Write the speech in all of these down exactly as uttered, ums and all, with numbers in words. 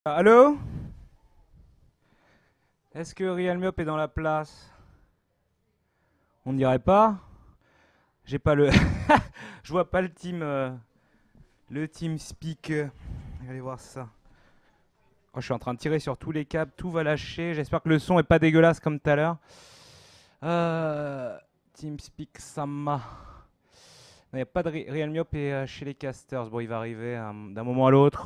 Allô? Est-ce que Real Myop est dans la place? On ne dirait pas. J'ai pas le. Je vois pas le team. euh, Le team speak. euh. Allez voir ça. Oh, je suis en train de tirer sur tous les câbles, tout va lâcher. J'espère que le son est pas dégueulasse comme tout à l'heure. Euh... TeamSpeak Sama. Il n'y a pas de Re- Real Myop et, euh, chez les casters. Bon, il va arriver euh, d'un moment à l'autre.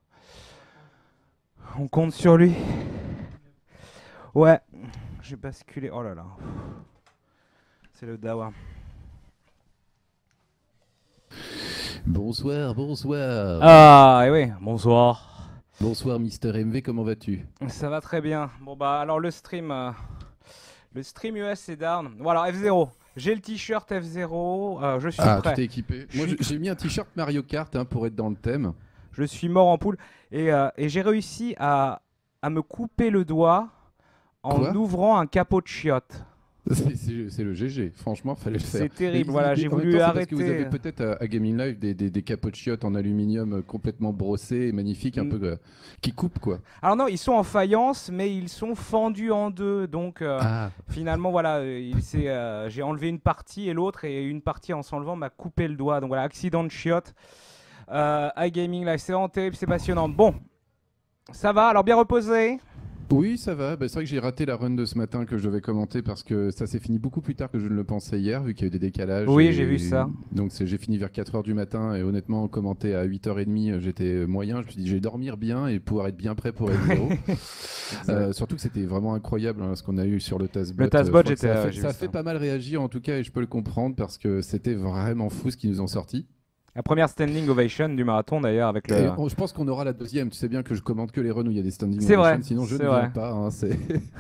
On compte sur lui. Ouais, j'ai basculé. Oh là là. C'est le Dawa. Bonsoir, bonsoir. Ah, et oui, bonsoir. Bonsoir Mister M V, comment vas-tu? Ça va très bien. Bon bah alors le stream, euh, le stream U S est down. Voilà, F zéro. J'ai le t-shirt F zéro. euh, je suis Ah, tout prêt. est équipé. Je Moi, je- suis, j'ai mis un t-shirt Mario Kart hein, pour être dans le thème. je suis mort en poule et, euh, et j'ai réussi à, à me couper le doigt en Quoi? ouvrant un capot de chiottes. C'est c'est- c'est le G G, franchement, fallait le faire. C'est Et, terrible. il- Voilà, il- j'ai en même voulu temps, c'est parce que vous avez arrêter. peut-être à, à Gaming Live des, des, des capots de chiottes en aluminium euh, complètement brossés et magnifiques, un Mm. peu euh, qui coupent quoi. Alors non, ils sont en faïence, mais ils sont fendus en deux. Donc euh, Ah, finalement, voilà, euh, il s'est, euh, j'ai enlevé une partie et l'autre, et une partie en s'enlevant m'a coupé le doigt. Donc voilà, accident de chiotte. Euh, iGaming Live, c'est vraiment terrible, c'est passionnant. Bon, ça va, alors bien reposé. oui, ça va. Bah, c'est vrai que j'ai raté la run de ce matin que je devais commenter parce que ça s'est fini beaucoup plus tard que je ne le pensais hier, vu qu'il y a eu des décalages. Oui, j'ai vu Et ça. donc c'est- j'ai fini vers quatre heures du matin et honnêtement, commenter à huit heures trente, j'étais moyen. Je me suis dit, je vais dormir bien et pouvoir être bien prêt pour F zéro. Euh, surtout que c'était vraiment incroyable hein, ce qu'on a eu sur le TASBot. Le Euh, je TASBot, crois que j'étais, ça a euh, fait, j'ai ça vu a fait ça. pas mal réagir en tout cas et je peux le comprendre parce que c'était vraiment fou ce qu'ils nous ont sorti. La première standing ovation du marathon d'ailleurs avec Et le. on- je pense qu'on aura la deuxième. Tu sais bien que je commente que les runs où il y a des standing C'est vrai, ovations, sinon je c'est ne viens vrai. pas. Hein, c'est...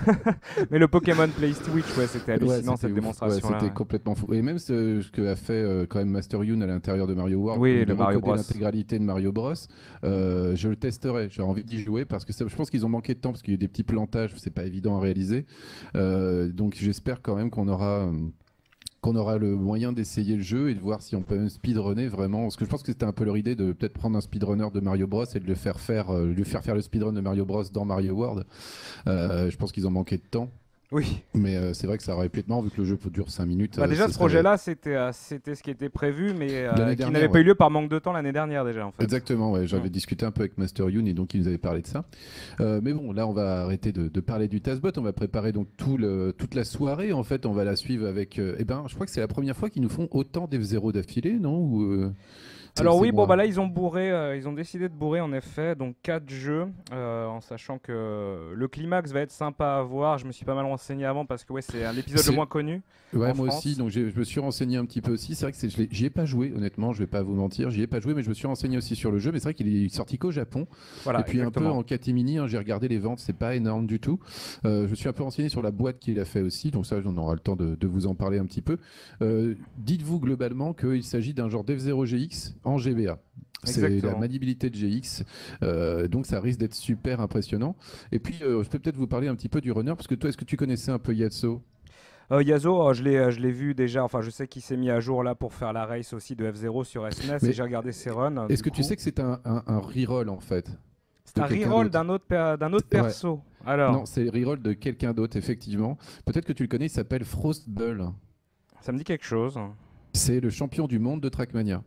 Mais le Pokémon Play Switch, ouais, c'était Ouais, hallucinant c'était cette ouf. Ouais, démonstration-là. c'était Ouais. complètement fou. Et même ce, ce que a fait euh, quand même Master Yoon à l'intérieur de Mario World, Oui, où le il Mario recodait Bros. l'intégralité de Mario Bros, euh, je le testerai. J'ai envie d'y jouer parce que ça- je pense qu'ils ont manqué de temps parce qu'il y a eu des petits plantages, c'est pas évident à réaliser. Euh, donc j'espère quand même qu'on aura. euh, qu'on aura le moyen d'essayer le jeu et de voir si on peut speedrunner vraiment. Parce que je pense que c'était un peu leur idée de peut-être prendre un speedrunner de Mario Bros et de le faire faire, euh, lui faire faire le speedrun de Mario Bros dans Mario World. Euh, je pense qu'ils ont manqué de temps. Oui. Mais euh, c'est vrai que ça aurait pu être marrant vu que le jeu dure cinq minutes. Bah euh, déjà ce ce serait projet-là c'était euh, c'était ce qui était prévu mais euh, l'année qui n'avait dernière, pas ouais. eu lieu par manque de temps l'année dernière déjà en fait. Exactement, ouais. J'avais Mm. discuté un peu avec Master Yoon et donc il nous avait parlé de ça. Euh, mais bon, là on va arrêter de, de parler du TASBot, on va préparer donc tout le, toute la soirée. En fait, on va la suivre avec. Euh, eh ben, je crois que c'est la première fois qu'ils nous font autant d'F zéro d'affilée, non? Ou, euh, c'est- Alors c'est oui, bon moi. bah là ils ont bourré, euh, ils ont décidé de bourrer en effet, donc quatre jeux, euh, en sachant que le climax va être sympa à voir. Je me suis pas mal renseigné avant parce que ouais c'est un épisode le C'est- moins connu Ouais, en moi aussi, France. donc j'ai- je me suis renseigné un petit peu aussi. C'est vrai que c'est- je l'ai- j'y ai pas joué, honnêtement, je vais pas vous mentir, j'y ai pas joué, mais je me suis renseigné aussi sur le jeu. Mais c'est vrai qu'il est sorti qu'au Japon. Et Voilà, puis un peu exactement. en catimini, hein, j'ai regardé les ventes, c'est pas énorme du tout. Euh, je me suis un peu renseigné sur la boîte qu'il a fait aussi, donc ça, on aura le temps de, de vous en parler un petit peu. Euh, dites-vous globalement qu'il s'agit d'un genre d'F zéro G X en G B A. C'est la Exactement. maniabilité de G X, euh, donc ça risque d'être super impressionnant. Et puis, euh, je peux peut-être vous parler un petit peu du runner, parce que toi, est-ce que tu connaissais un peu Yatso? Euh, Yasuo, euh, je l'ai, euh, je l'ai vu déjà. Enfin, je sais qu'il s'est mis à jour là pour faire la race aussi de F zéro sur S N E S et Mais j'ai regardé ses runs. euh, est-ce du que tu coup, sais que c'est un, un, un reroll en fait c'est de un quelqu'un reroll d'autre? d'un autre per- d'un autre Ouais, perso. Alors, non, c'est le reroll de quelqu'un d'autre, effectivement. Peut-être que tu le connais, il s'appelle Frostbull. ça me dit quelque chose. C'est le champion du monde de Trackmania.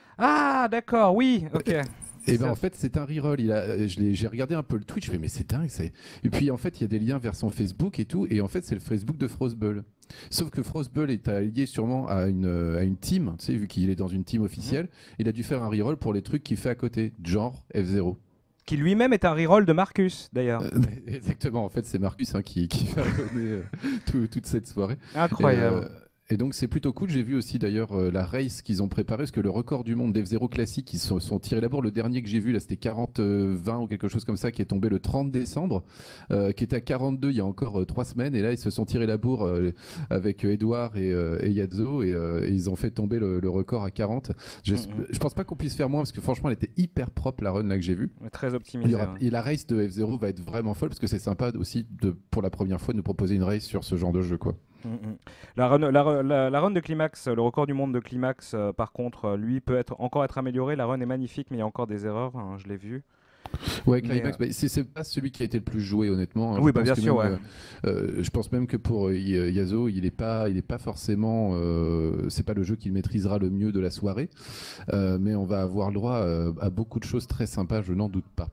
Ah, d'accord, oui, ok. Et ben Ça- en fait, c'est un reroll. Il a, je l'ai- j'ai regardé un peu le Twitch, je fais mais c'est dingue. c'est- Et puis en fait, il y a des liens vers son Facebook et tout. Et en fait, c'est le Facebook de Frostbull. Sauf que Frostbull est lié sûrement à une, euh, à une team, tu sais, vu qu'il est dans une team Mhm. officielle. Il a dû faire un reroll pour les trucs qu'il fait à côté, genre F zéro. Qui lui-même est un reroll de Marcus, d'ailleurs. Euh, Exactement, en fait, c'est Marcus hein, qui, qui va donner euh, tout- toute cette soirée. Et, Incroyable. euh, et donc, c'est plutôt cool. J'ai vu aussi d'ailleurs euh, la race qu'ils ont préparée, parce que le record du monde d'F zéro classique, ils se sont, sont tirés la bourre. Le dernier que j'ai vu, là, c'était quarante vingt ou quelque chose comme ça, qui est tombé le trente décembre, euh, qui était à quarante-deux il y a encore euh, trois semaines. Et là, ils se sont tirés la bourre euh, avec Edouard et, euh, et Yazzo, et, euh, et ils ont fait tomber le, le record à quarante. Mm, J'esp- mm. Je pense pas qu'on puisse faire moins, parce que franchement, elle était hyper propre, la run là que j'ai vue. Très Il y optimisé. aura- Ouais. et la race de F zéro va être vraiment folle parce que c'est sympa aussi de, pour la première fois de nous proposer une race sur ce genre de jeu quoi. Mm, mm. La run, la, run- la- la run de Climax, le record du monde de Climax, euh, par contre, euh, lui peut être, encore être amélioré. La run est magnifique, mais il y a encore des erreurs, hein, je l'ai vu. Ouais, Mais, Climax, euh, bah, c'est c'est pas celui qui a été le plus joué honnêtement, hein. Je Oui, bah pense bien que sûr, même, ouais. euh, euh, je pense même que pour euh, Y- Yazo, il est pas, il est pas forcément, euh, c'est pas le jeu qu'il maîtrisera le mieux de la soirée, euh, mais on va avoir le droit euh, à beaucoup de choses très sympas, je n'en doute pas.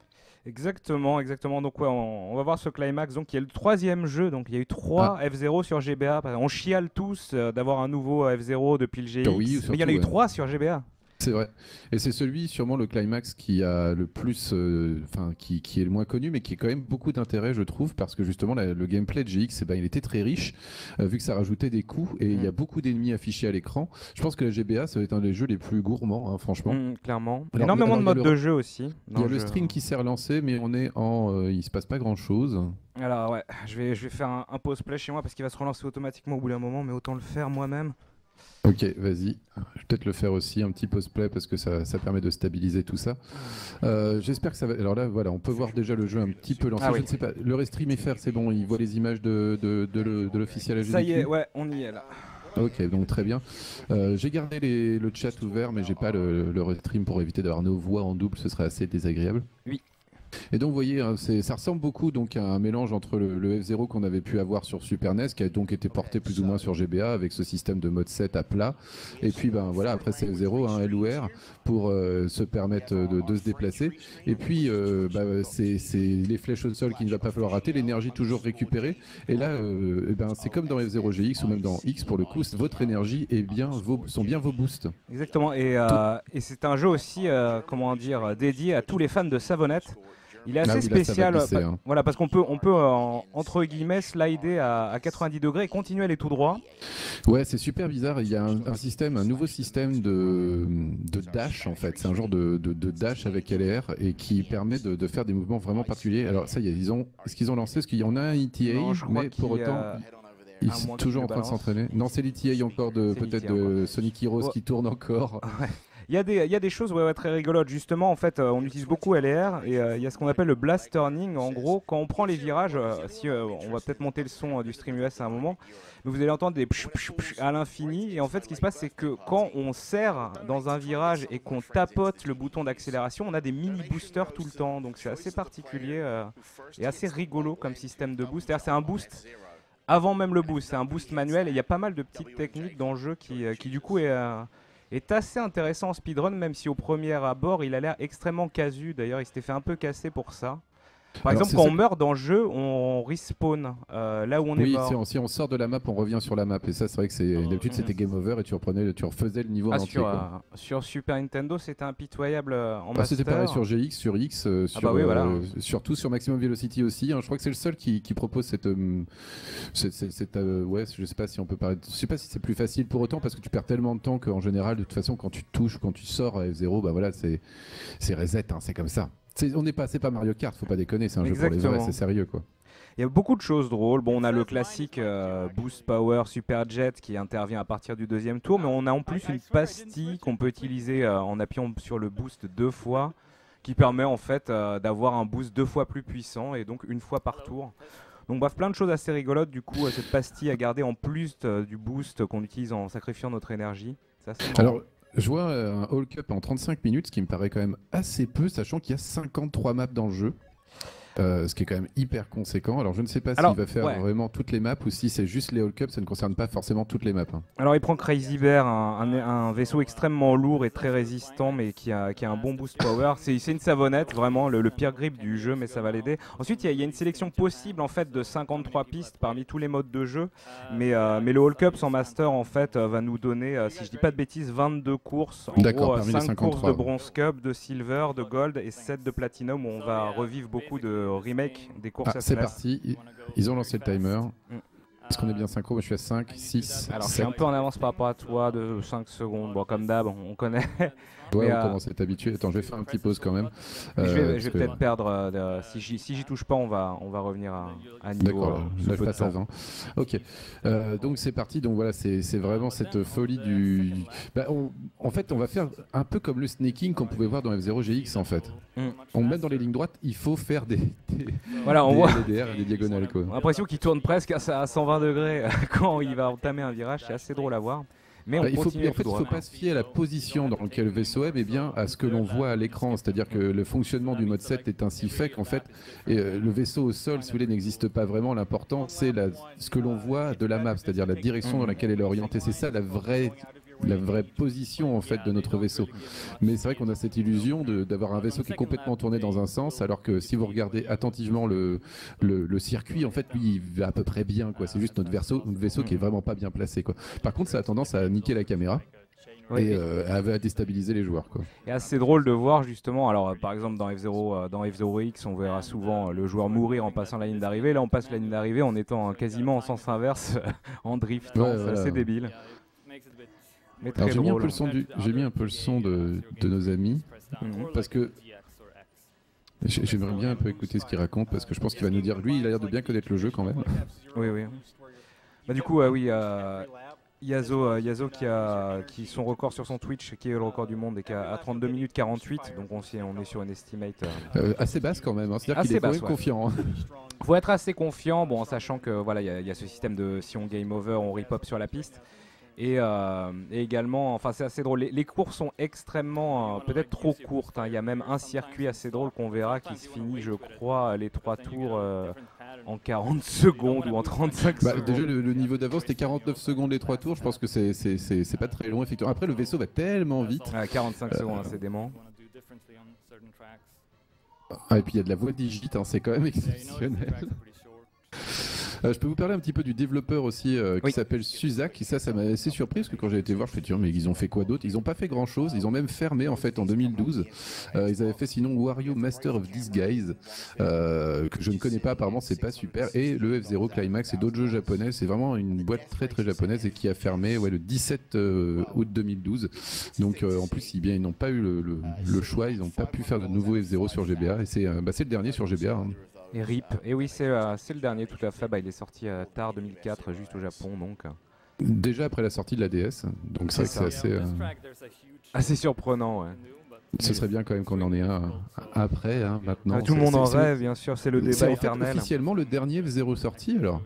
Exactement, exactement. Donc ouais, on, on va voir ce Climax, donc qui est le troisième jeu. Donc il y a eu Ah, trois F zéro sur G B A. On chiale tous euh, d'avoir un nouveau F zéro depuis le sur Wii U G X, mais il y en a surtout, eu ouais. trois sur G B A. C'est vrai. Et c'est celui, sûrement le climax, qui a le plus, euh, enfin, qui, qui est le moins connu, mais qui est quand même beaucoup d'intérêt, je trouve, parce que justement, la- le gameplay de G X, eh ben, il était très riche, euh, vu que ça rajoutait des coups, et il y Mm. a beaucoup d'ennemis affichés à l'écran. Je pense que la G B A, ça va être un des jeux les plus gourmands, hein, franchement. Mm, clairement. Alors, Énormément alors, de il y a modes le, de jeu aussi il y dans a le le jeu. stream qui s'est relancé, mais on est en, euh, il se passe pas grand-chose. Alors ouais, je vais, je vais faire un, un pause play chez moi parce qu'il va se relancer automatiquement au bout d'un moment, mais autant le faire moi-même. Ok, vas-y. Je vais peut-être le faire aussi, un petit post-play, parce que ça, ça permet de stabiliser tout ça. Euh, j'espère que ça va. Alors là, voilà, on peut voir déjà le jeu un petit peu lancé. Ah Je oui. ne sais pas, le restream est faire, c'est bon, il voit les images de, de, de le- de l'officiel Ça y est, A G D Q. ouais, on y est là. Ok, donc très bien. Euh, j'ai gardé les- le chat ouvert, mais j'ai pas le, le restream pour éviter d'avoir nos voix en double, ce serait assez désagréable. Oui. Et donc, vous voyez, hein, c'est- ça ressemble beaucoup donc, à un mélange entre le, le F zéro qu'on avait pu avoir sur Super N E S, qui a donc été porté plus ou moins sur G B A, avec ce système de mode sept à plat. Et puis, ben, voilà, après, c'est F zéro, hein, L ou R, pour euh, se permettre de, de se déplacer. Et puis, euh, bah, c'est c'est les flèches au sol qu'il ne va pas falloir rater, l'énergie toujours récupérée. Et là, euh, eh ben, c'est comme dans F zéro G X, ou même dans X, pour le coup, votre énergie est bien vos, sont bien vos boosts. Exactement. Et, Tout- euh, et c'est un jeu aussi, euh, comment dire, dédié à tous les fans de savonnette. Il est Ah assez oui, là, ça va spécial, euh, glisser, pa- hein. voilà, parce qu'on peut, on peut euh, en- entre guillemets slider à, à quatre-vingt-dix degrés et continuer à aller tout droit. Ouais, c'est super bizarre. Il y a un, un système, un nouveau système de, de dash en fait. C'est un genre de, de, de dash avec L R et qui permet de, de faire des mouvements vraiment particuliers. Alors ça, y est, ils ont, est-ce qu'ils ont lancé? Parce qu'il y en a un E T A, Non, je crois mais pour qu'il, autant, euh, ils à sont moins qu'il toujours le en train de balance. s'entraîner. Non, c'est l'E T A encore de C'est peut-être l'E T A encore. de Sonic Heroes Ouais. qui tourne encore. Ouais. Il y a des, il y a des choses ouais, ouais, très rigolotes. Justement, en fait, euh, on utilise beaucoup L R et euh, il y a ce qu'on appelle le blast turning. En gros, quand on prend les virages, euh, si euh, on va peut-être monter le son euh, du stream U S à un moment, mais vous allez entendre des psh, psh, psh à l'infini. Et en fait, ce qui se passe, c'est que quand on serre dans un virage et qu'on tapote le bouton d'accélération, on a des mini boosters tout le temps. Donc c'est assez particulier euh, et assez rigolo comme système de boost. C'est-à-dire, c'est un boost avant même le boost. C'est un boost manuel et il y a pas mal de petites techniques dans le jeu qui, euh, qui du coup est, euh, est assez intéressant en speedrun, même si au premier abord il a l'air extrêmement casu. D'ailleurs, il s'était fait un peu casser pour ça. Par Alors exemple, c'est quand ça on que- meurt dans le jeu, on respawn euh, là où on est Oui, mort. si on, si on sort de la map, on revient sur la map. Et ça, c'est vrai que c'est d'habitude c'était game over et tu reprenais, tu refaisais le niveau en Ah, entier, sur, quoi. euh, sur Super Nintendo, c'était impitoyable euh, en Bah, c'était master. pareil sur G X, sur X, euh, sur, Ah bah oui, voilà. euh, surtout sur Maximum Velocity aussi, hein. Je crois que c'est le seul qui, qui propose cette, euh, cette, cette- cette, euh, ouais, je sais pas si on peut parler, de- je sais pas si c'est plus facile pour autant parce que tu perds tellement de temps qu'en général, de toute façon, quand tu touches, quand tu sors à F zéro, bah voilà, c'est, c'est reset, hein, c'est comme ça. C'est, on n'est pas, c'est pas Mario Kart, faut pas déconner, c'est un jeu pour les Exactement. vrais, c'est sérieux, quoi. Il y a beaucoup de choses drôles. Bon, on a le classique euh, Boost Power Super Jet qui intervient à partir du deuxième tour, mais on a en plus une pastille qu'on peut utiliser euh, en appuyant sur le boost deux fois, qui permet en fait euh, d'avoir un boost deux fois plus puissant et donc une fois par tour. Donc bref, plein de choses assez rigolotes du coup, euh, cette pastille à garder en plus euh, du boost qu'on utilise en sacrifiant notre énergie. Ça, c'est marrant. Alors, je vois euh, un All Cup en trente-cinq minutes, ce qui me paraît quand même assez peu, sachant qu'il y a cinquante-trois maps dans le jeu. Euh, ce qui est quand même hyper conséquent. Alors je ne sais pas s'il Alors, va faire ouais. vraiment toutes les maps ou si c'est juste les All Cup, ça ne concerne pas forcément toutes les maps, hein. Alors il prend Crazy Bear, un, un- un vaisseau extrêmement lourd et très résistant, mais qui a, qui a un bon boost power. C'est c'est une savonnette, vraiment le, le pire grip du jeu, mais ça va l'aider. Ensuite, il y, a- il y a une sélection possible en fait de cinquante-trois pistes parmi tous les modes de jeu, mais, euh, mais le All Cup sans master en fait euh, va nous donner, euh, si je dis pas de bêtises, vingt-deux courses. En D'accord, gros, parmi les cinq courses de cinquante-trois. bronze cup, de silver, de gold et sept de platinum où on va revivre beaucoup de remakes des courses Ah, à c'est Celeste. parti, Ils- ils ont lancé le timer. Mm. Est-ce qu'on est bien synchro? Moi je suis à cinq, six, Alors je suis un sept. peu en avance par rapport à toi de cinq secondes, bon comme d'hab, on connaît. Ouais, Mais, on euh, commence à être habitué. Attends, je vais faire un petit pause quand même. Mais je Euh, vais, je parce vais que- peut-être perdre. euh, de- si j'y si j'y touche pas, on va, on va revenir à, à niveau. D'accord, euh, là, sous là, je peu de passe à temps. vingt. Ok, Euh, donc c'est parti. Donc voilà, c'est c'est vraiment cette folie du. Bah, on- en fait, on va faire un peu comme le snaking qu'on pouvait voir dans F zéro G X en fait. Mm. On met dans les lignes droites, il faut faire des, des, Voilà, on des voit. L D R et des diagonales, quoi. On a l'impression qu'il tourne presque à, à cent vingt degrés quand il va entamer un virage. C'est assez drôle à voir. Mais on Bah, il faut, continue en fait, il ne faut pas se fier à la position dans laquelle le vaisseau est, mais bien à ce que l'on voit à l'écran. C'est-à-dire que le fonctionnement du mode sept est ainsi fait qu'en fait, et, euh, le vaisseau au sol, si vous voulez, n'existe pas vraiment. L'important, c'est la- ce que l'on voit de la map, c'est-à-dire la direction dans laquelle elle est orientée. C'est ça la vraie la vraie position en fait de notre vaisseau. Mais c'est vrai qu'on a cette illusion de- d'avoir un vaisseau qui est complètement tourné dans un sens, alors que si vous regardez attentivement le, le, le circuit, en fait, lui, il va à peu près bien, quoi. C'est juste notre vaisseau, notre vaisseau qui est vraiment pas bien placé, quoi. Par contre, ça a tendance à niquer la caméra. Ouais, et et- euh, à déstabiliser les joueurs, quoi. Et assez drôle de voir justement, alors euh, par exemple dans F zéro, euh, dans F zéro X, on verra souvent euh, le joueur mourir en passant la ligne d'arrivée. Là, on passe la ligne d'arrivée en étant euh, quasiment en sens inverse, en driftant. Ouais, C'est voilà. assez débile. Mais très Alors j'ai mis un drôle. peu le son du, j'ai mis un peu le son de, de nos amis Mhm. parce que j'ai- j'aimerais bien un peu écouter ce qu'il raconte parce que je pense qu'il va nous dire, lui, il a l'air de bien connaître le jeu quand même. Oui, oui. Bah, du coup, euh, oui, euh, Yazo, euh, Yazo qui a qui son record sur son Twitch, qui est le record du monde, et qui a à trente-deux minutes quarante-huit. Donc on, s'y- on est sur une estimate. euh, Euh, assez basse quand même, hein. C'est-à-dire qu'il Assez est quand basse, même ouais. confiant, hein. Faut être assez confiant, bon, en sachant que voilà, il y, a- il y a ce système de si on game over, on rip-up sur la piste. Et, euh, et également, enfin c'est assez drôle, les, les courses sont extrêmement, euh, peut-être trop courtes, hein. Il y a même un circuit assez drôle qu'on verra qui se finit, je crois, les trois tours euh, en quarante secondes ou en trente-cinq Bah, secondes. déjà, le, le niveau d'avance, c'était quarante-neuf secondes les trois tours. Je pense que c'est c'est- c'est- c'est pas très long, effectivement. Après, le vaisseau va tellement vite. Ouais, quarante-cinq secondes, hein, c'est dément. Ah, et puis il y a de la voix digite, hein, c'est quand même exceptionnel. Euh, je peux vous parler un petit peu du développeur aussi euh, qui Oui. s'appelle Suzak. Et ça, ça m'a assez surpris parce que quand j'ai été voir, je me suis dit, tiens, mais ils ont fait quoi d'autre? Ils n'ont pas fait grand chose. Ils ont même fermé en fait en deux mille douze. Euh, ils avaient fait sinon Wario Master of Disguise, euh, que je ne connais pas, apparemment, c'est pas super. Et le F zéro Climax et d'autres jeux japonais. C'est vraiment une boîte très très japonaise et qui a fermé ouais, le dix-sept euh, août deux mille douze. Donc euh, en plus, si bien ils n'ont pas eu le, le- le choix, ils n'ont pas pu faire de nouveau F zéro sur G B A. Et c'est euh, bah, c'est le dernier sur G B A, hein. Et R I P, et oui, c'est euh, c'est le dernier, tout à fait. Bah, il est sorti euh, tard deux mille quatre, juste au Japon, donc. euh, Déjà après la sortie de la D S. Donc c'est vrai que c'est assez. euh, Assez surprenant, ouais. Ce serait bien quand même qu'on en ait un après, hein, maintenant. Ah, tout le C'est- monde en c'est- rêve, bien sûr, c'est le c'est- débat C'est en fait éternel. officiellement le dernier F zéro sorti alors.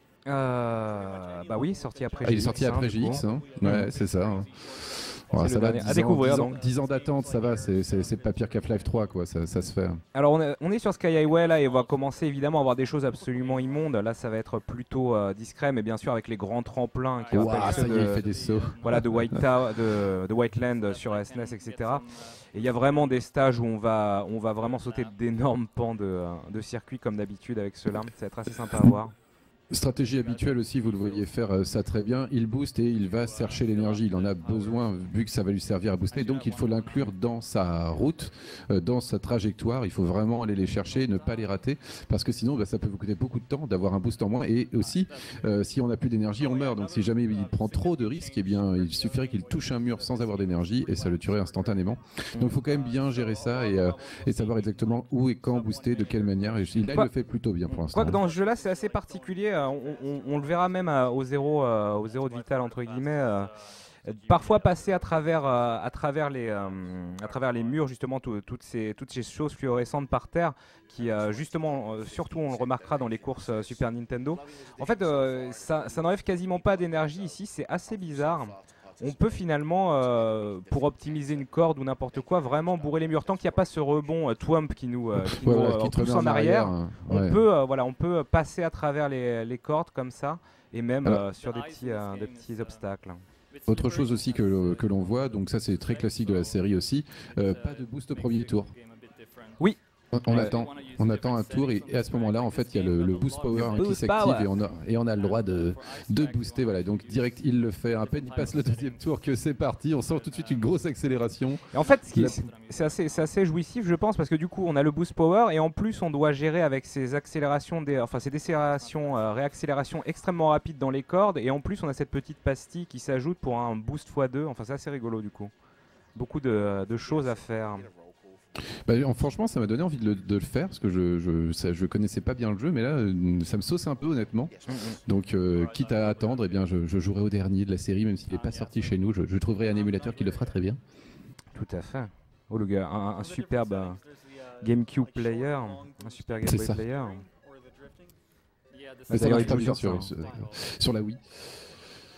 Euh, bah oui, sorti après Ah, il est G X, sorti hein, après du coup. G X, hein. Ouais, c'est ça, hein. Voilà, C'est ça le va, dernier. dix À découvrir, ans, dix ans- donc. dix ans d'attente, ça va, c'est c'est- c'est pas pire qu'Half-Life trois, quoi, ça, ça se fait. Alors on est, on est sur Sky Highway là et on va commencer évidemment à avoir des choses absolument immondes. Là ça va être plutôt euh, discret, mais bien sûr avec les grands tremplins qui Ouah, rappellent ça ceux y est, il de, fait des sauts. voilà, de, White Tower- de, de Whiteland sur S N E S, et cetera. Et il y a vraiment des stages où on va, on va vraiment sauter d'énormes pans de, euh, de circuit comme d'habitude avec ceux-là. Ça va être assez sympa à voir. Stratégie habituelle aussi, vous le voyez faire euh, ça très bien. Il booste et il va chercher l'énergie. Il en a besoin vu que ça va lui servir à booster. Donc il faut l'inclure dans sa route, euh, dans sa trajectoire. Il faut vraiment aller les chercher, ne pas les rater. Parce que sinon, bah, ça peut vous coûter beaucoup de temps d'avoir un boost en moins. Et aussi, euh, si on n'a plus d'énergie, on meurt. Donc si jamais il prend trop de risques, eh bien, il suffirait qu'il touche un mur sans avoir d'énergie et ça le tuerait instantanément. Donc il faut quand même bien gérer ça et, euh, et savoir exactement où et quand booster, de quelle manière. Et il, là, il le fait plutôt bien pour l'instant. Quoique dans ce jeu-là, c'est assez particulier. euh, On, on- on le verra même euh, au zéro, euh, au zéro de vital entre guillemets. euh, Parfois passer à travers, euh, à travers les, euh, à travers les murs justement tout- toutes ces, toutes ces choses fluorescentes par terre qui euh, justement, euh, surtout on le remarquera dans les courses euh, Super Nintendo. En fait, euh, ça, ça n'enlève quasiment pas d'énergie ici. C'est assez bizarre. On peut finalement, euh, pour optimiser une corde ou n'importe quoi, vraiment bourrer les murs. Tant qu'il n'y a pas ce rebond euh, twump qui nous, euh, qui Ouais, nous, voilà, euh, qui te pousse remet en arrière, hein. on, Ouais. peut, euh, voilà, on peut passer à travers les, les cordes comme ça et même Alors- euh, sur des petits, euh, des petits obstacles. Autre chose aussi que, que l'on voit, donc ça c'est très classique de la série aussi, euh, pas de boost au premier tour. Oui. On, on Ouais. attend, on attend un tour et, et à ce moment-là, en fait, il y a le, le boost power hein, qui Boost s'active power. et on a et on a le droit de, de booster. Voilà, donc direct, il le fait. À peine il passe le deuxième tour que c'est parti. On sent tout de suite une grosse accélération. Et en fait, ce qui- La- c'est c'est assez, c'est assez jouissif, je pense, parce que du coup, on a le boost power et en plus, on doit gérer avec ces accélérations, des, enfin ces décélérations, euh, réaccélérations extrêmement rapides dans les cordes. Et en plus, on a cette petite pastille qui s'ajoute pour un boost fois deux. Enfin, c'est assez rigolo du coup. Beaucoup de, de choses à faire. Bah, en- franchement, ça m'a donné envie de le, de le faire parce que je je, ça- je connaissais pas bien le jeu, mais là, euh, ça me sauce un peu honnêtement. Donc, euh, quitte à attendre, eh bien, je, je jouerai au dernier de la série, même s'il n'est pas sorti chez nous. Je, je trouverai un émulateur qui le fera très bien. Tout à fait. Oh le gars, un, un superbe euh, GameCube player, un super Game C'est Boy ça. player. Mais ça D'ailleurs, marche il pas joue bien sur sur, ça, sur, sur la Wii.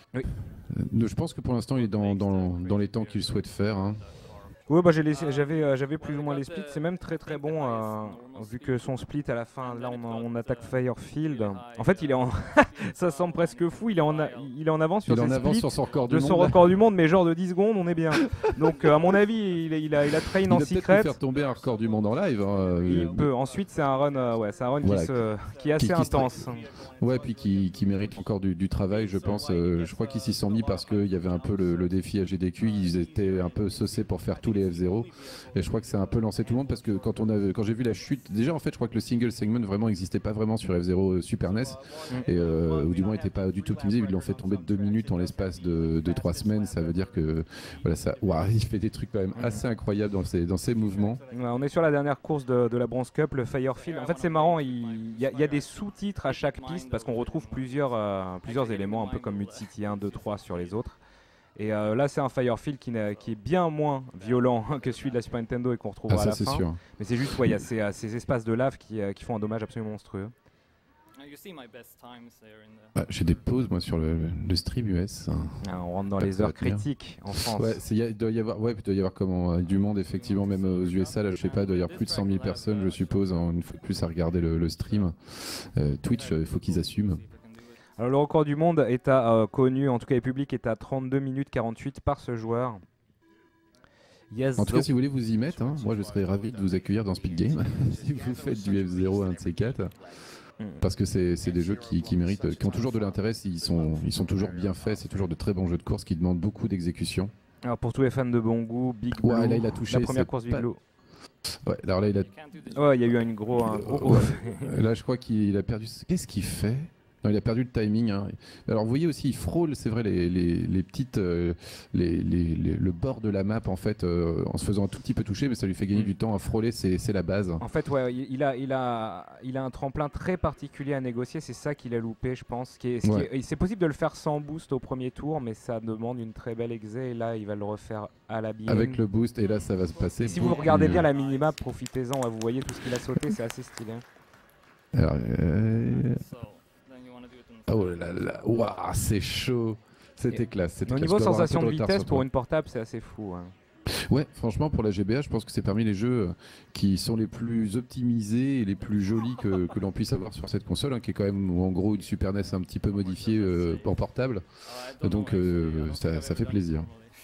Oui. Euh, je pense que pour l'instant, il est dans, dans, dans les temps qu'il souhaite faire. Hein. Ouais, bah j'ai laissé- j'avais euh, j'avais plus ou moins les splits. C'est même très très bon euh, vu que son split à la fin, là on, on attaque Firefield. En fait, il est en ça semble presque fou. Il est en a- il est en avance sur Il est en ses avance splits sur son record du de son monde. là. record du monde, mais genre de dix secondes, on est bien. Donc euh, à mon avis, il, a- il a il a train Il en va peut-être nous secret. faire tomber un record du monde en live. Hein. Il euh, peut. Ensuite, c'est un run, euh, ouais, c'est un run Voilà. qui, se, qui est assez Qui- qui se tra- intense. Ouais, puis qui, qui mérite encore du, du travail, je pense. Euh, je crois qu'ils s'y sont mis parce qu'il y avait un peu le, le défi A G D Q. Ils étaient un peu saucés pour faire tous les F zéro. Et je crois que ça a un peu lancé tout le monde parce que quand, on avait, quand j'ai vu la chute, déjà en fait, je crois que le single segment vraiment n'existait pas vraiment sur F zéro Super N E S. Et, euh, ou du moins, n'était pas du tout optimisé. Ils l'ont fait tomber de deux minutes en l'espace de, de trois semaines. Ça veut dire que voilà, ça, ouah, il fait des trucs quand même assez incroyables dans ses, dans ses mouvements. Ouais, on est sur la dernière course de, de la Bronze Cup, le Firefield. En fait, c'est marrant, il il y, a- il y a des sous-titres à chaque piste parce qu'on retrouve plusieurs, euh, plusieurs éléments, un peu comme Mud City un, deux, trois sur les autres. Et euh, là, c'est un Firefield qui, n'a- qui est bien moins violent que celui de la Super Nintendo et qu'on Ah, retrouvera à ça, la c'est fin. sûr. Mais c'est juste, ouais, il y a ces, euh, ces espaces de lave qui, euh, qui font un dommage absolument monstrueux. Bah, j'ai des pauses, moi, sur le, le stream U S. Ah, on rentre dans Pas les que ça heures va tenir. critiques en France. Ouais, c'est- il y a- il doit y avoir, ouais, il doit y avoir comment, euh, du monde, effectivement, même aux U S A, là, je sais pas, il doit y avoir plus de cent mille personnes, je suppose, en, une fois de plus à regarder le, le stream. Euh, Twitch, il faut qu'ils assument. Alors, le record du monde est à, euh, connu, en tout cas les publics, est à trente-deux minutes quarante-huit par ce joueur. Yes, En tout cas, si vous voulez vous y mettre, hein, moi je serais ravi de vous accueillir dans Speed Game, si vous faites du F zéro, un de ces quatre. Parce que c'est c'est des jeux qui, qui méritent, qui ont toujours de l'intérêt, ils sont, ils sont toujours bien faits, c'est toujours de très bons jeux de course qui demandent beaucoup d'exécution. Alors pour tous les fans de bon goût, Big Blue, Ouais, là, il a touché, la première c'est course Big pas- Blue. Ouais, alors là, il a, Ouais, il y a eu un gros, un gros. Ouais. Là, je crois qu'il a perdu. Qu'est-ce qu'il fait? Non, il a perdu le timing. Hein. Alors, vous voyez aussi, il frôle, c'est vrai, les, les, les petites, euh, les, les, les- le bord de la map en fait, euh, en se faisant un tout petit peu toucher, mais ça lui fait gagner Mm. du temps à frôler. C'est c'est la base. En fait, ouais, il il a, il a, il a un tremplin très particulier à négocier. C'est ça qu'il a loupé, je pense. Qui est- ce qui Ouais. est- C'est possible de le faire sans boost au premier tour, mais ça demande une très belle exé. Et là, il va le refaire à la bien. Avec le boost, et là, ça va se passer. Et si vous beaucoup regardez mieux. bien la minimap, profitez-en. Ouais, vous voyez tout ce qu'il a sauté, c'est assez stylé. Alors, euh, oh là là, waouh, c'est chaud. C'était classe. c'était Au classe. niveau Je dois avoir un peu sensation de retard vitesse sur pour toi. une portable, c'est assez fou. hein. Ouais, franchement, pour la G B A, je pense que c'est parmi les jeux euh, qui sont les plus optimisés et les plus jolis que, que l'on puisse avoir sur cette console, hein, qui est quand même en gros une Super N E S un petit peu modifiée euh, en portable. Donc euh, ça, ça fait plaisir.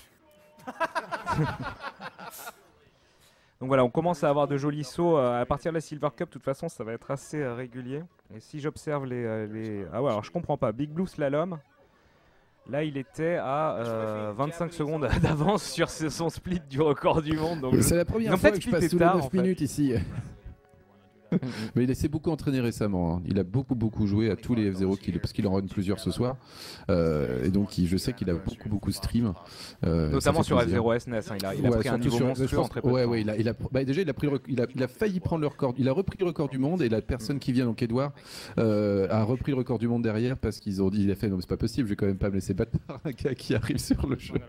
Donc voilà, on commence à avoir de jolis sauts euh, à partir de la Silver Cup. De toute façon, ça va être assez euh, régulier. Et si j'observe les, euh, les... Ah ouais, alors je comprends pas. Big Blue Slalom, là il était à euh, vingt-cinq secondes d'avance sur ce- son split du record du monde. Donc je- C'est la Ils ont première fois peut-être que je passe splitté sous les tard, neuf en fait. minutes ici. Mais il s'est beaucoup entraîné récemment. hein. Il a beaucoup beaucoup joué à tous les F zéro qu'il- parce qu'il en run plusieurs ce soir. Euh, et donc il- je sais qu'il a beaucoup beaucoup stream. Euh, ça Notamment fait sur F plaisir. zéro S N E S, hein, il a, il a Ouais, pris un surtout niveau sur- monstrueux je pense- en très peu de ouais, temps. ouais, il a, il a- bah, déjà il a, pris le rec- il, a, il a failli prendre le record. Il a repris le record du monde et la personne qui vient donc Edouard euh, a repris le record du monde derrière parce qu'ils ont dit il a fait non mais c'est pas possible, je vais quand même pas me laisser battre par un gars qui arrive sur le jeu.